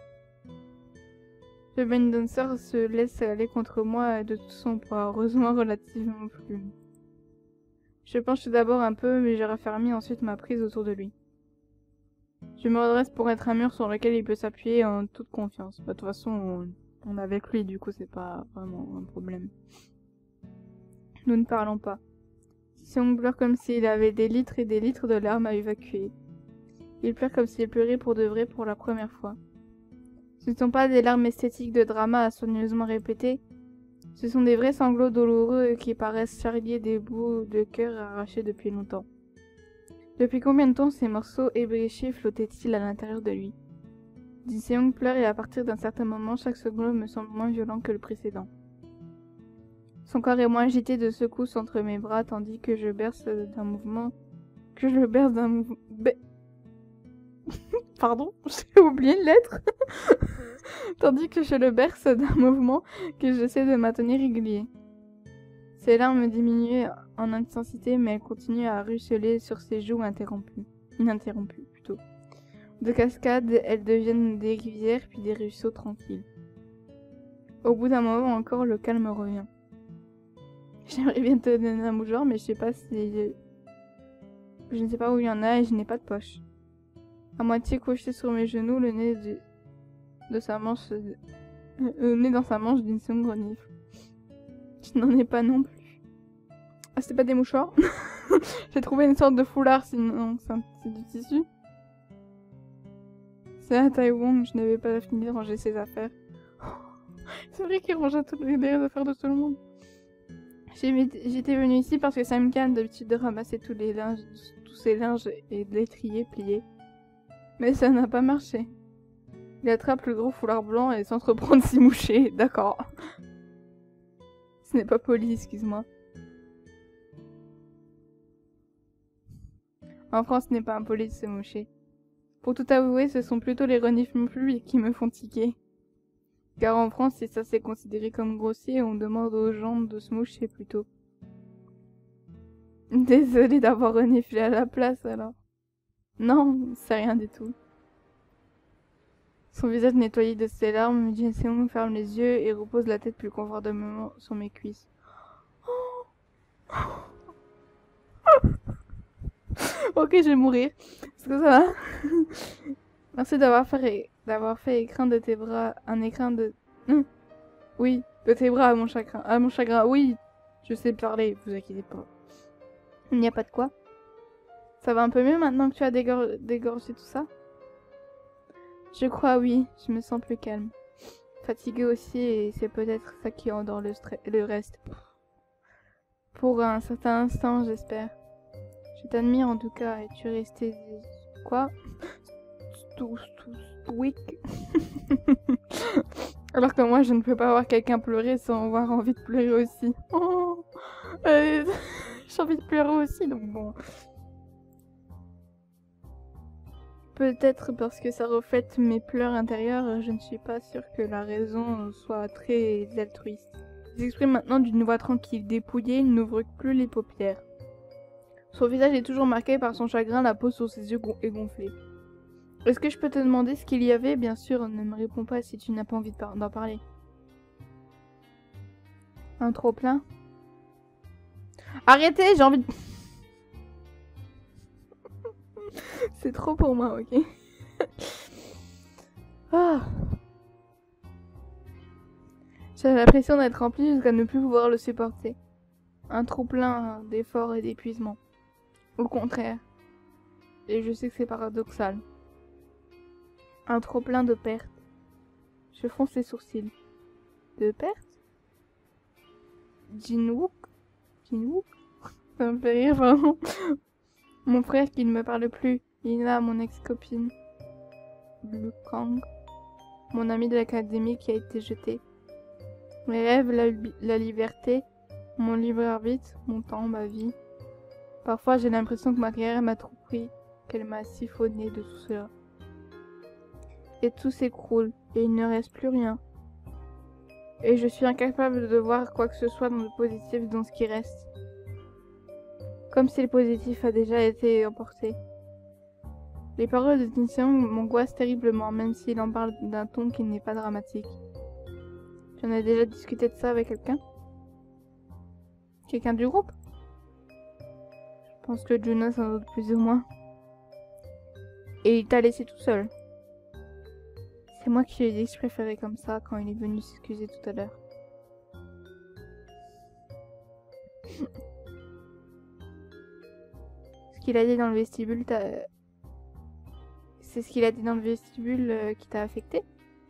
S1: Le Ben Dancer se laisse aller contre moi de tout son poids, heureusement relativement plus. Je penche tout d'abord un peu, mais j'ai raffermi ensuite ma prise autour de lui. Je me redresse pour être un mur sur lequel il peut s'appuyer en toute confiance. Bah, de toute façon, on est avec lui, du coup, c'est pas vraiment un problème. Nous ne parlons pas. Seong pleure comme s'il avait des litres et des litres de larmes à évacuer. Il pleure comme s'il pleurait pour de vrai pour la première fois. Ce ne sont pas des larmes esthétiques de drama soigneusement répétées. Ce sont des vrais sanglots douloureux qui paraissent charrier des bouts de cœur arrachés depuis longtemps. Depuis combien de temps ces morceaux ébréchés flottaient-ils à l'intérieur de lui? Ji-seong pleure et à partir d'un certain moment, chaque sanglot me semble moins violent que le précédent. Son corps est moins agité de secousses entre mes bras tandis que je berce d'un mouvement... Pardon, j'ai oublié une lettre. Tandis que je le berce d'un mouvement que j'essaie de maintenir régulier. Ses larmes diminuent en intensité, mais elles continuent à ruisseler sur ses joues ininterrompues plutôt. De cascade, elles deviennent des rivières puis des ruisseaux tranquilles. Au bout d'un moment encore, le calme revient. J'aimerais bien te donner un mouchoir, mais je sais pas si... Je ne sais pas où il y en a et je n'ai pas de poche. À moitié couché sur mes genoux, le nez dans sa manche d'une renifle. Je n'en ai pas non plus. Ah, c'était pas des mouchoirs? J'ai trouvé une sorte de foulard, sinon c'est du tissu. C'est à Taïwan, je n'avais pas fini de ranger ses affaires. C'est vrai qu'il rangeait toutes les affaires de tout le monde. J'étais venue ici parce que ça me calme d'habitude de ramasser tous ces linges et de les trier, plier. Mais ça n'a pas marché. Il attrape le gros foulard blanc et s'entreprend de s'y moucher. D'accord. Ce n'est pas poli, excuse-moi. En France, ce n'est pas impoli de se moucher. Pour tout avouer, ce sont plutôt les reniflements publics qui me font tiquer. Car en France, si ça c'est considéré comme grossier, on demande aux gens de se moucher plutôt. Désolée d'avoir reniflé à la place alors. Non, c'est rien du tout. Son visage nettoyé de ses larmes, Ji-seong ferme les yeux et repose la tête plus confortablement sur mes cuisses. Ok, je vais mourir. Est-ce que ça va? Merci d'avoir fait écrin de tes bras, un écrin de... Oui, de tes bras à mon chagrin. À mon chagrin, oui, je sais parler, vous inquiétez pas. Il n'y a pas de quoi. Ça va un peu mieux maintenant que tu as dégorgé tout ça? Je crois oui, je me sens plus calme. Fatiguée aussi, et c'est peut-être ça qui endort le reste. Pour un certain instant, j'espère. Je t'admire en tout cas, et tu es resté... Quoi? Stoïque. Alors que moi, je ne peux pas voir quelqu'un pleurer sans avoir envie de pleurer aussi. Oh, j'ai envie de pleurer aussi, donc bon. Peut-être parce que ça reflète mes pleurs intérieures, je ne suis pas sûre que la raison soit très altruiste. Il s'exprime maintenant d'une voix tranquille, dépouillée, il n'ouvre plus les paupières. Son visage est toujours marqué par son chagrin, la peau sur ses yeux est gonflée. Est-ce que je peux te demander ce qu'il y avait? Bien sûr, ne me réponds pas si tu n'as pas envie d'en parler. Un trop-plein? Arrêtez, j'ai envie de... C'est trop pour moi, ok? Ah. J'avais l'impression d'être remplie jusqu'à ne plus pouvoir le supporter. Un trop-plein d'efforts et d'épuisement. Au contraire. Et je sais que c'est paradoxal. Un trop-plein de pertes. Je fronce les sourcils. De pertes? Jinwook? Jinwook? Ça me fait rire, vraiment. Mon frère qui ne me parle plus. Ina, mon ex-copine. Blue Kang. Mon ami de l'académie qui a été jeté. Mes rêves, la liberté. Mon libre arbitre. Mon temps, ma vie. Parfois, j'ai l'impression que ma carrière m'a trop pris. Qu'elle m'a siphonné de tout cela. Et tout s'écroule. Et il ne reste plus rien. Et je suis incapable de voir quoi que ce soit de positif dans ce qui reste. Comme si le positif a déjà été emporté. Les paroles de Jin Seong m'angoissent terriblement, même s'il en parle d'un ton qui n'est pas dramatique. Tu en as déjà discuté de ça avec quelqu'un? Quelqu'un du groupe? Je pense que Jonas en doute plus ou moins. Et il t'a laissé tout seul. C'est moi qui lui ai dit que je préférais comme ça quand il est venu s'excuser tout à l'heure. Ce qu'il a dit dans le vestibule, c'est ce qu'il a dit dans le vestibule qui t'a affecté?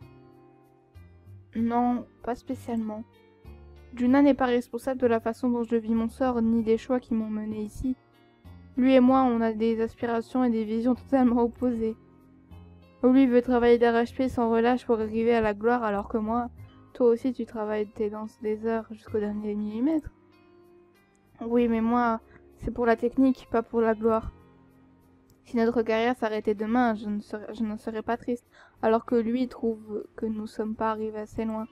S1: Non, pas spécialement. Juna n'est pas responsable de la façon dont je vis mon sort, ni des choix qui m'ont mené ici. Lui et moi, on a des aspirations et des visions totalement opposées. Lui veut travailler d'arrache-pied sans relâche pour arriver à la gloire, alors que moi, toi aussi tu travailles tes danses des heures jusqu'au dernier millimètre. Oui, mais moi, c'est pour la technique, pas pour la gloire. Si notre carrière s'arrêtait demain, je n'en serais pas triste, alors que lui trouve que nous sommes pas arrivés assez loin.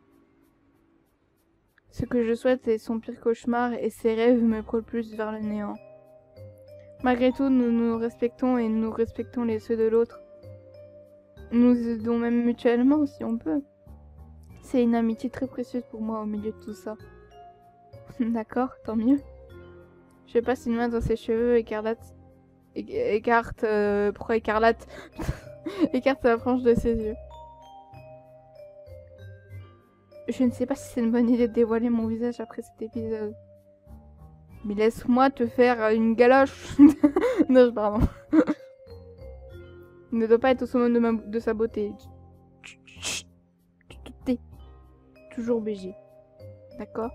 S1: Ce que je souhaite est son pire cauchemar et ses rêves me propulsent vers le néant. Malgré tout, nous nous respectons et nous respectons les ceux de l'autre. Nous aidons même mutuellement si on peut. C'est une amitié très précieuse pour moi au milieu de tout ça. D'accord, tant mieux. Je passe une main dans ses cheveux écarlates. Pourquoi écarlate? Écarte la frange de ses yeux. Je ne sais pas si c'est une bonne idée de dévoiler mon visage après cet épisode. Mais laisse-moi te faire une galoche. Non, pardon. Il ne doit pas être au sommet de sa beauté. Tu te tais. Toujours BG. D'accord?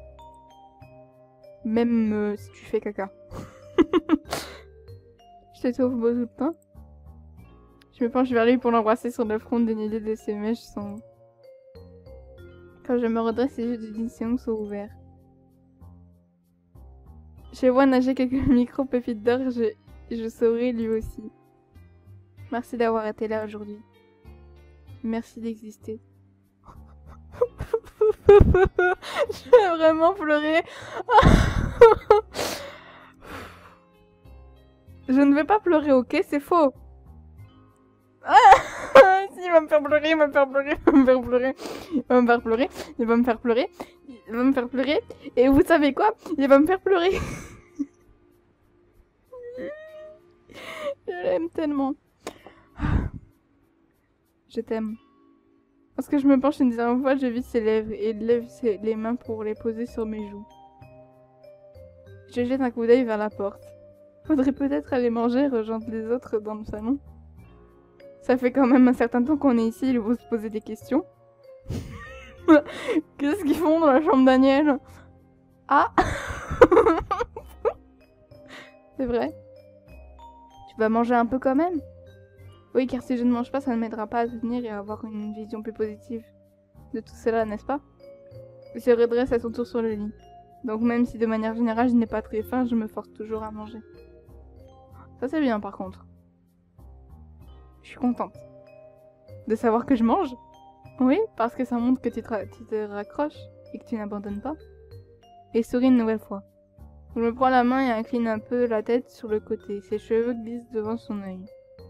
S1: Même si tu fais caca. Je te trouve beau tout le temps. Je me penche vers lui pour l'embrasser sur le front dénudé de ses mèches sombres. Quand je me redresse, les yeux de Jin Seong sont ouverts. Je vois nager quelques micro-pépites d'or et je souris lui aussi. Merci d'avoir été là aujourd'hui. Merci d'exister. Je vais vraiment pleurer. Je ne vais pas pleurer, ok? C'est faux. Si, il va me faire pleurer, il va me faire pleurer, il va me faire pleurer. Il va me faire pleurer, il va me faire pleurer. Il va me faire pleurer. Et vous savez quoi? Il va me faire pleurer. Je l'aime tellement. Je t'aime. Parce que je me penche une dernière fois, je vis ses lèvres et il lève les mains pour les poser sur mes joues. Je jette un coup d'œil vers la porte. Faudrait peut-être aller manger et rejoindre les autres dans le salon. Ça fait quand même un certain temps qu'on est ici, il faut se poser des questions. Qu'est-ce qu'ils font dans la chambre d'Aniel? Ah. C'est vrai. Tu vas manger un peu quand même? Oui, car si je ne mange pas, ça ne m'aidera pas à tenir et à avoir une vision plus positive de tout cela, n'est-ce pas? Il se redresse à son tour sur le lit. Donc même si de manière générale je n'ai pas très faim, je me force toujours à manger. Ça c'est bien par contre. Je suis contente. De savoir que je mange? Oui, parce que ça montre que tu te raccroches et que tu n'abandonnes pas. Et sourit une nouvelle fois. Il me prend la main et incline un peu la tête sur le côté. Ses cheveux glissent devant son œil.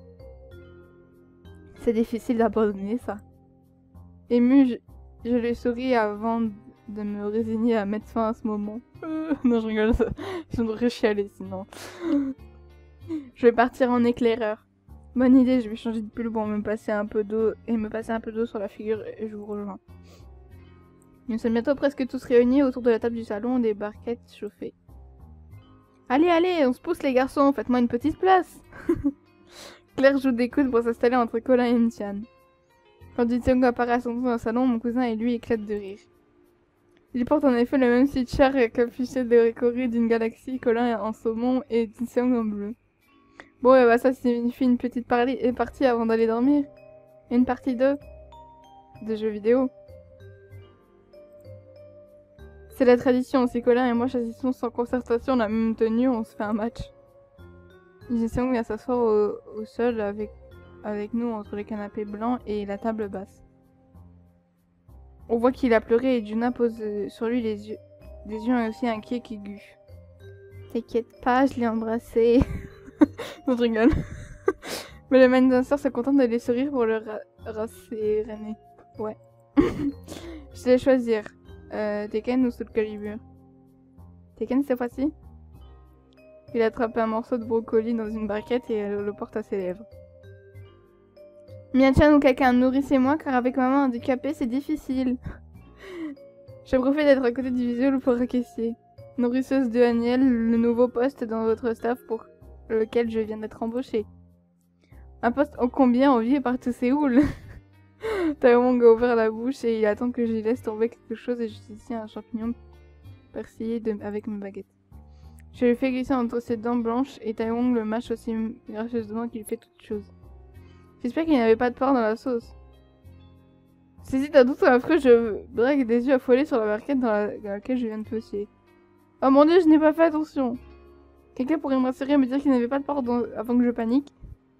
S1: C'est difficile d'abandonner ça. Ému, je lui souris avant de me résigner à mettre fin à ce moment. Non, je rigole, je devrais chialer sinon. Je vais partir en éclaireur. Bonne idée, je vais changer de pull pour me passer un peu d'eau sur la figure et je vous rejoins. Nous sommes bientôt presque tous réunis autour de la table du salon des barquettes chauffées. Allez, allez, on se pousse les garçons, faites-moi une petite place. Claire joue des coudes pour s'installer entre Colin et Mtian. Quand Jin-Seong apparaît à son tour dans le salon, mon cousin et lui éclatent de rire. Il porte en effet le même sweatshirt capuché décoré d'une galaxie, Colin en saumon et Jin-Seong en bleu. Bon, bah ça signifie une petite partie avant d'aller dormir. Une partie de jeux vidéo. C'est la tradition, si Colin et moi choisissons sans concertation la même tenue, on se fait un match. Jin-Seong vient s'asseoir au sol avec nous entre les canapés blancs et la table basse. On voit qu'il a pleuré et Juna pose sur lui des yeux aussi inquiets qu'aigus. T'inquiète pas, je l'ai embrassé. Non, je rigole. Mais le magnétiseur se contente de les sourire pour le rasséréner. Ouais. Je te laisse choisir. Tekken ou Soul Calibur? Tekken cette fois-ci? Il attrape un morceau de brocoli dans une barquette et le porte à ses lèvres. Mia-chan ou quelqu'un, nourrissez-moi car avec maman handicapée c'est difficile. Je profite d'être à côté du visuel pour caissier. Nourrisseuse de Aniel, le nouveau poste dans votre staff pour lequel je viens d'être embauchée. Un poste ô combien envié par tous Séoul. Taewong a ouvert la bouche et il attend que je lui laisse tomber quelque chose et je ici un champignon persillé avec mes baguettes. Je le fais glisser entre ses dents blanches et Taewong le mâche aussi gracieusement qu'il fait toute chose. J'espère qu'il n'y avait pas de porc dans la sauce. Saisis ta doute affreux, je drague des yeux affolés sur la barquette dans laquelle je viens de piocher. Oh mon dieu, je n'ai pas fait attention. Quelqu'un pourrait me rassurer et me dire qu'il n'y avait pas de porc avant que je panique.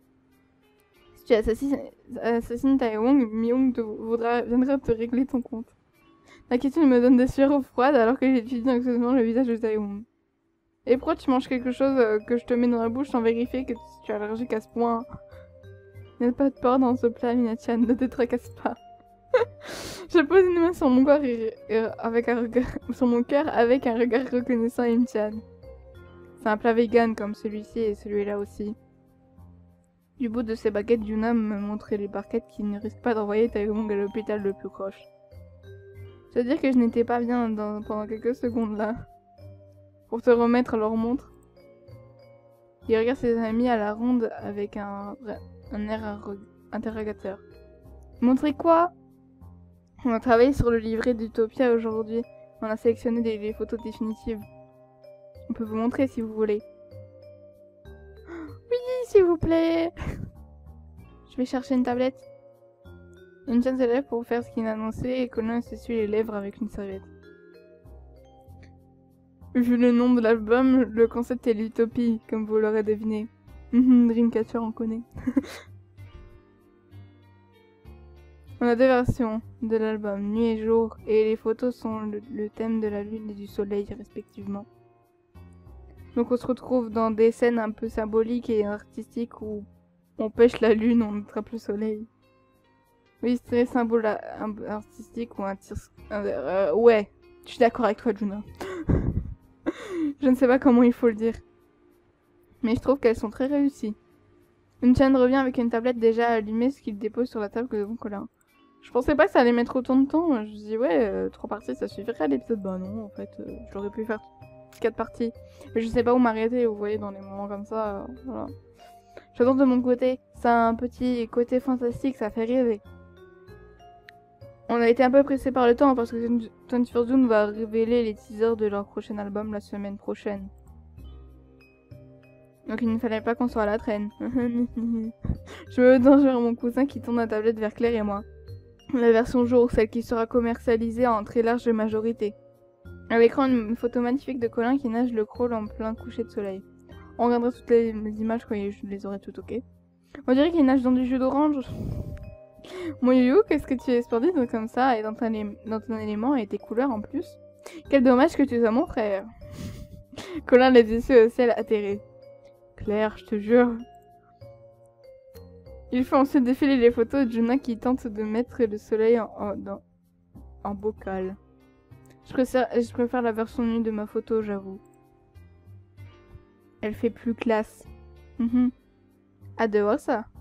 S1: Si tu assassines Taewong, Myung viendra te régler ton compte. La question me donne des sueurs froides alors que j'étudie anxieusement le visage de Taewong. Et pourquoi tu manges quelque chose que je te mets dans la bouche sans vérifier que tu es allergique à ce point? Il n'y a pas de porc dans ce plat, Mina-chan, ne te tracasse pas. Je pose une main sur mon corps sur mon cœur avec un regard reconnaissant à Im-chan. C'est un plat vegan comme celui-ci et celui-là aussi. Du bout de ses baguettes, Yuna me montrait les barquettes qui ne risquent pas d'envoyer Taewong à l'hôpital le plus proche. Je veux dire que je n'étais pas bien pendant quelques secondes là. Pour te remettre leur montre. Il regarde ses amis à la ronde avec un air interrogateur. Montrer quoi? On a travaillé sur le livret d'Utopia aujourd'hui. On a sélectionné les photos définitives. On peut vous montrer si vous voulez. Oui, s'il vous plaît. Je vais chercher une tablette. Une-chan se lève pour faire ce qu'il a annoncé et Colin s'essuie les lèvres avec une serviette. Vu le nom de l'album, le concept est l'utopie, comme vous l'aurez deviné. Dreamcatcher en connaît. On a deux versions de l'album, nuit et jour, et les photos sont le thème de la lune et du soleil respectivement. Donc on se retrouve dans des scènes un peu symboliques et artistiques où on pêche la lune, on attrape le soleil. Oui, c'est très symbole artistique ou un tir... ouais, je suis d'accord avec toi, Juna. Je ne sais pas comment il faut le dire. Mais je trouve qu'elles sont très réussies. Une chaîne revient avec une tablette déjà allumée, ce qu'il dépose sur la table devant Colin. Je pensais pas que ça allait mettre autant de temps. Je me dis ouais, 3 parties ça suffirait à l'épisode. Bah non, en fait, j'aurais pu faire 4 parties. Mais je sais pas où m'arrêter, vous voyez, dans les moments comme ça, voilà. J'adore de mon côté. Ça a un petit côté fantastique, ça fait rêver. On a été un peu pressé par le temps parce que 24 June va révéler les teasers de leur prochain album la semaine prochaine. Donc il ne fallait pas qu'on soit à la traîne. Je me dange vers mon cousin qui tourne la tablette vers Claire et moi. La version jour, celle qui sera commercialisée en très large majorité. À l'écran, une photo magnifique de Colin qui nage le crawl en plein coucher de soleil. On regardera toutes les images quand je les aurai toutes, ok? On dirait qu'il nage dans du jus d'orange. Mon you, qu'est-ce que tu es splendide comme ça et dans ton élément et tes couleurs en plus. Quel dommage que tu sois mon frère. Colin les yeux au ciel atterré. Claire, je te jure. Il fait ensuite défiler les photos de Jonah qui tente de mettre le soleil en bocal. Je préfère la version nue de ma photo, j'avoue. Elle fait plus classe. Hâte de voir ça.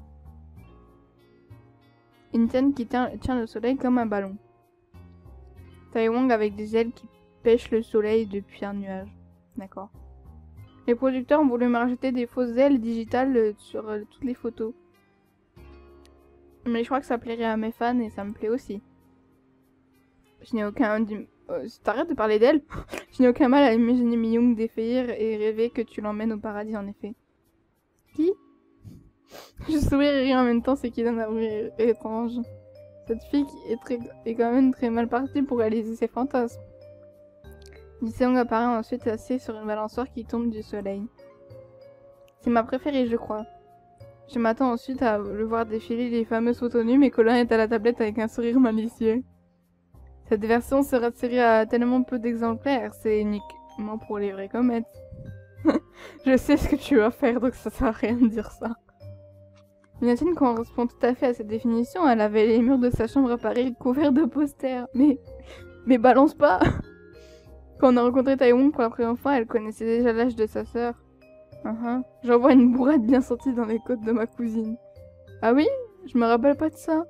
S1: Une tienne qui tient le soleil comme un ballon. Taiwan avec des ailes qui pêchent le soleil depuis un nuage. D'accord. Les producteurs ont voulu me rajouter des fausses ailes digitales sur toutes les photos. Mais je crois que ça plairait à mes fans et ça me plaît aussi. Je n'ai aucun... T'arrêtes de parler d'elle. Je n'ai aucun mal à imaginer Mi-young défaillir et rêver que tu l'emmènes au paradis en effet. Qui? Je souris et rire en même temps, c'est qui donne un bruit étrange. Cette fille est quand même très mal partie pour réaliser ses fantasmes. Ji-seong apparaît ensuite assis sur une balançoire qui tombe du soleil. C'est ma préférée, je crois. Je m'attends ensuite à le voir défiler les fameuses photos nues, mais Colin est à la tablette avec un sourire malicieux. Cette version sera tirée à tellement peu d'exemplaires, c'est uniquement pour les vrais comètes. Je sais ce que tu vas faire, donc ça sert à rien de dire ça. Minatine correspond tout à fait à cette définition, elle avait les murs de sa chambre à Paris couverts de posters, mais balance pas. Quand on a rencontré Taewon pour la première fois, elle connaissait déjà l'âge de sa sœur. J'envoie une bourrade bien sortie dans les côtes de ma cousine. Ah oui? Je me rappelle pas de ça.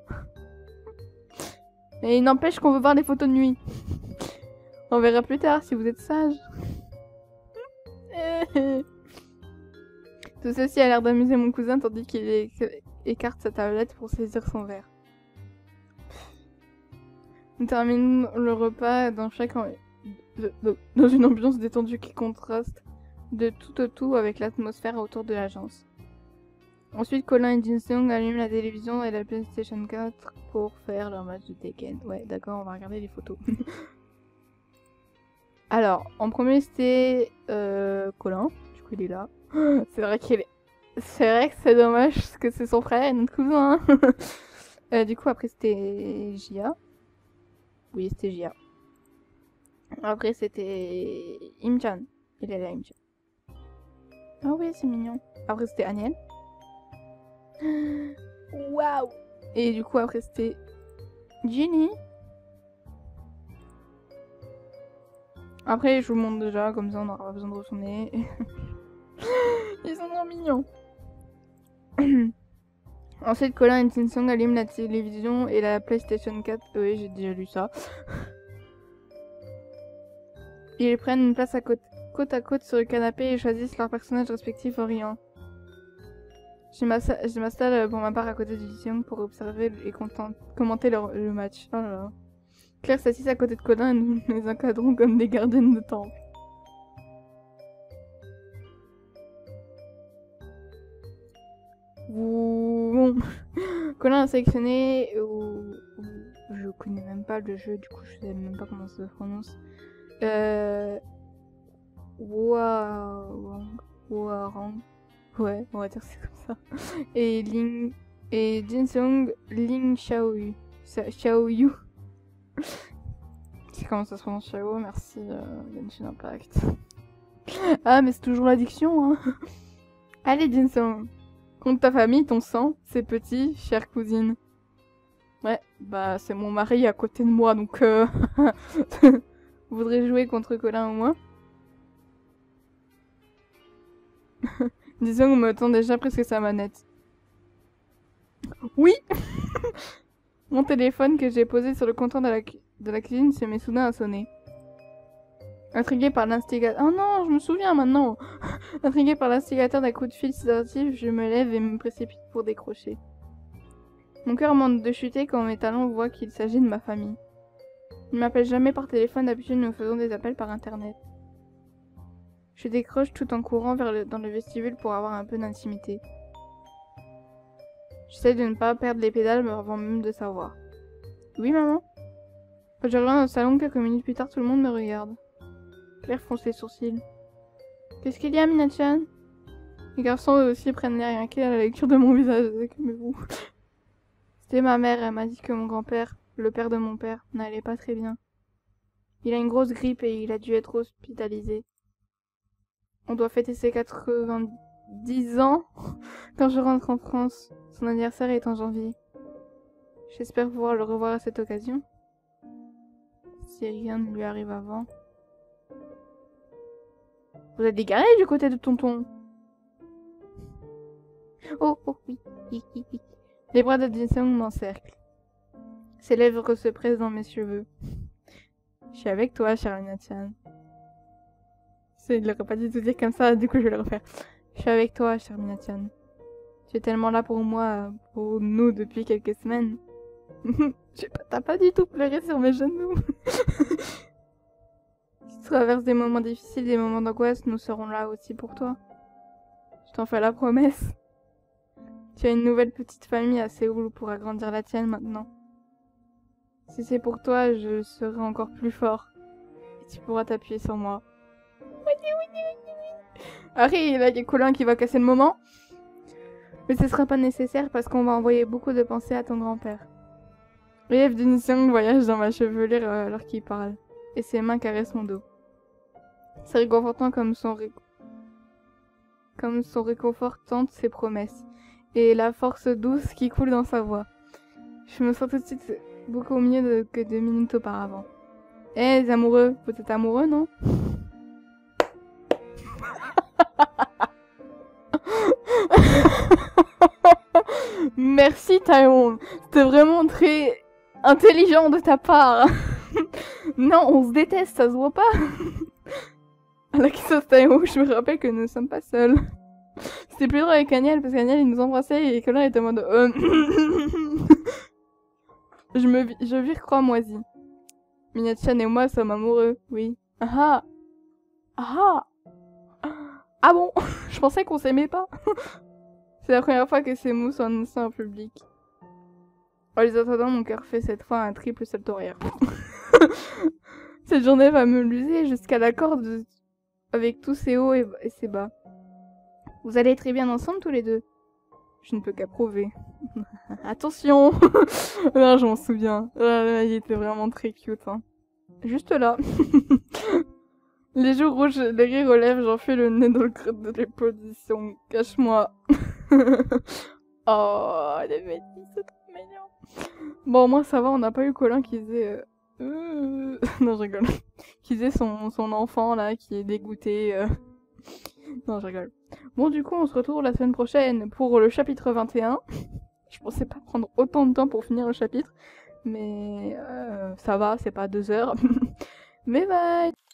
S1: Et il n'empêche qu'on veut voir les photos de nuit. On verra plus tard si vous êtes sage. Tout ceci a l'air d'amuser mon cousin tandis qu'il écarte sa tablette pour saisir son verre. On termine le repas dans dans une ambiance détendue qui contraste de tout au tout avec l'atmosphère autour de l'agence. Ensuite, Colin et Ji-seong allument la télévision et la PlayStation 4 pour faire leur match de Tekken. Ouais, d'accord, on va regarder les photos. Alors, en premier, c'était Colin. Du coup, il est là. C'est vrai que c'est dommage parce que c'est son frère et notre cousin. Du coup, après, c'était Jia. Oui, c'était Jia. Après, c'était Im-chan. Il est là, Im-chan. Ah oui, c'est mignon. Après, c'était Aniel. Waouh! Et du coup, après, c'était Ginny. Après, je vous montre déjà, comme ça, on n'aura pas besoin de retourner. Ils sont trop mignons. Ensuite, Colin et Ji-seong allument la télévision et la PlayStation 4. Oui, j'ai déjà lu ça. Ils prennent une place côte à côte sur le canapé et choisissent leurs personnages respectifs en riant. Je m'installe pour ma part à côté de Ji-seong pour observer et commenter le match. Oh là là. Claire s'assise à côté de Colin et nous les encadrons comme des gardiennes de temple. Bon. Colin a sélectionné je connais même pas le jeu, du coup je sais même pas comment ça se prononce. Warang. Ouais, on va dire c'est comme ça. Et Ji-seong Ling Xiaoyu. Xiaoyu. C'est comment ça se prononce Xiao, merci Genshin Impact. Ah mais c'est toujours l'addiction hein. Allez Ji-seong. Compte ta famille, ton sang, ses petits, chère cousine. Ouais, bah c'est mon mari à côté de moi donc vous voudrez jouer contre Colin ou moi? Disons qu'on me tend déjà presque sa manette. Oui. Mon téléphone que j'ai posé sur le comptoir de la cuisine se met soudain à sonner. Intrigué par l'instigateur... Oh non, je me souviens maintenant. Intrigué par l'instigateur d'un coup de fil sédatif, je me lève et me précipite pour décrocher. Mon cœur manque de chuter quand mes talents voient qu'il s'agit de ma famille. Ils ne m'appellent jamais par téléphone, d'habitude nous faisons des appels par internet. Je décroche tout en courant dans le vestibule pour avoir un peu d'intimité. J'essaie de ne pas perdre les pédales avant même de savoir. Oui, maman? Quand je reviens dans le salon, quelques minutes plus tard, tout le monde me regarde. Claire fronce les sourcils. Qu'est-ce qu'il y a, Mina-chan? Les garçons eux aussi prennent l'air inquiets à la lecture de mon visage. Calmez-vous. C'était ma mère, elle m'a dit que mon grand-père, le père de mon père, n'allait pas très bien. Il a une grosse grippe et il a dû être hospitalisé. On doit fêter ses 90 ans quand je rentre en France. Son anniversaire est en janvier. J'espère pouvoir le revoir à cette occasion. Si rien ne lui arrive avant. Vous êtes dégaré du côté de tonton? Oh, oui. Les bras de Jin-sung m'encerclent. Ses lèvres se pressent dans mes cheveux. Je suis avec toi, chère Mina-chan. Il l'aurait pas dû tout dire comme ça, du coup je vais le refaire. Je suis avec toi, chère Mina-chan. Tu es tellement là pour moi, pour nous depuis quelques semaines. T'as pas du tout pleuré sur mes genoux. Si tu traverses des moments difficiles, des moments d'angoisse, nous serons là aussi pour toi. Je t'en fais la promesse. Tu as une nouvelle petite famille à Séoul pour agrandir la tienne maintenant. Si c'est pour toi, je serai encore plus fort. Et tu pourras t'appuyer sur moi. Harry, là, il y a Colin qui va casser le moment. Mais ce sera pas nécessaire parce qu'on va envoyer beaucoup de pensées à ton grand-père. Rêve d'une Jin-sung voyage dans ma chevelure alors qu'il parle. Et ses mains caressent mon dos. C'est réconfortant comme sont réconfortantes ses promesses. Et la force douce qui coule dans sa voix. Je me sens tout de suite beaucoup mieux que 2 minutes auparavant. Eh, les amoureux, vous êtes amoureux, non? Merci, Taewoon. C'était vraiment très intelligent de ta part. Non, on se déteste, ça se voit pas. À la question de Taewoon, je me rappelle que nous ne sommes pas seuls. C'était plus drôle avec Aniel, parce qu'Aniel, il nous embrassait et que là, il était en mode... Je vire croix-moisie. Mina-chan et moi sommes amoureux, oui. Ah ah. Ah bon? Je pensais qu'on s'aimait pas. C'est la première fois que ces mots sont annoncés en public. En les attendant, mon cœur fait cette fois un triple salto arrière. Cette journée va me l'user jusqu'à la corde avec tous ses hauts et ses bas. Vous allez très bien ensemble tous les deux. Je ne peux qu'approuver. Attention. Non, je m'en souviens. Il était vraiment très cute. Hein. Juste là. Les joues rouges, les rires aux lèvres, j'enfuis le nez dans le creux de l'éposition. Cache-moi. Oh, les bêtises, c'est trop mignon. Bon, au moins ça va, on n'a pas eu Colin qui disait... Non, je rigole. Qui disait son enfant, là, qui est dégoûté. Non, je rigole. Bon, du coup, on se retrouve la semaine prochaine pour le chapitre 21. Je pensais pas prendre autant de temps pour finir le chapitre. Mais ça va, c'est pas 2 heures. Mais bye.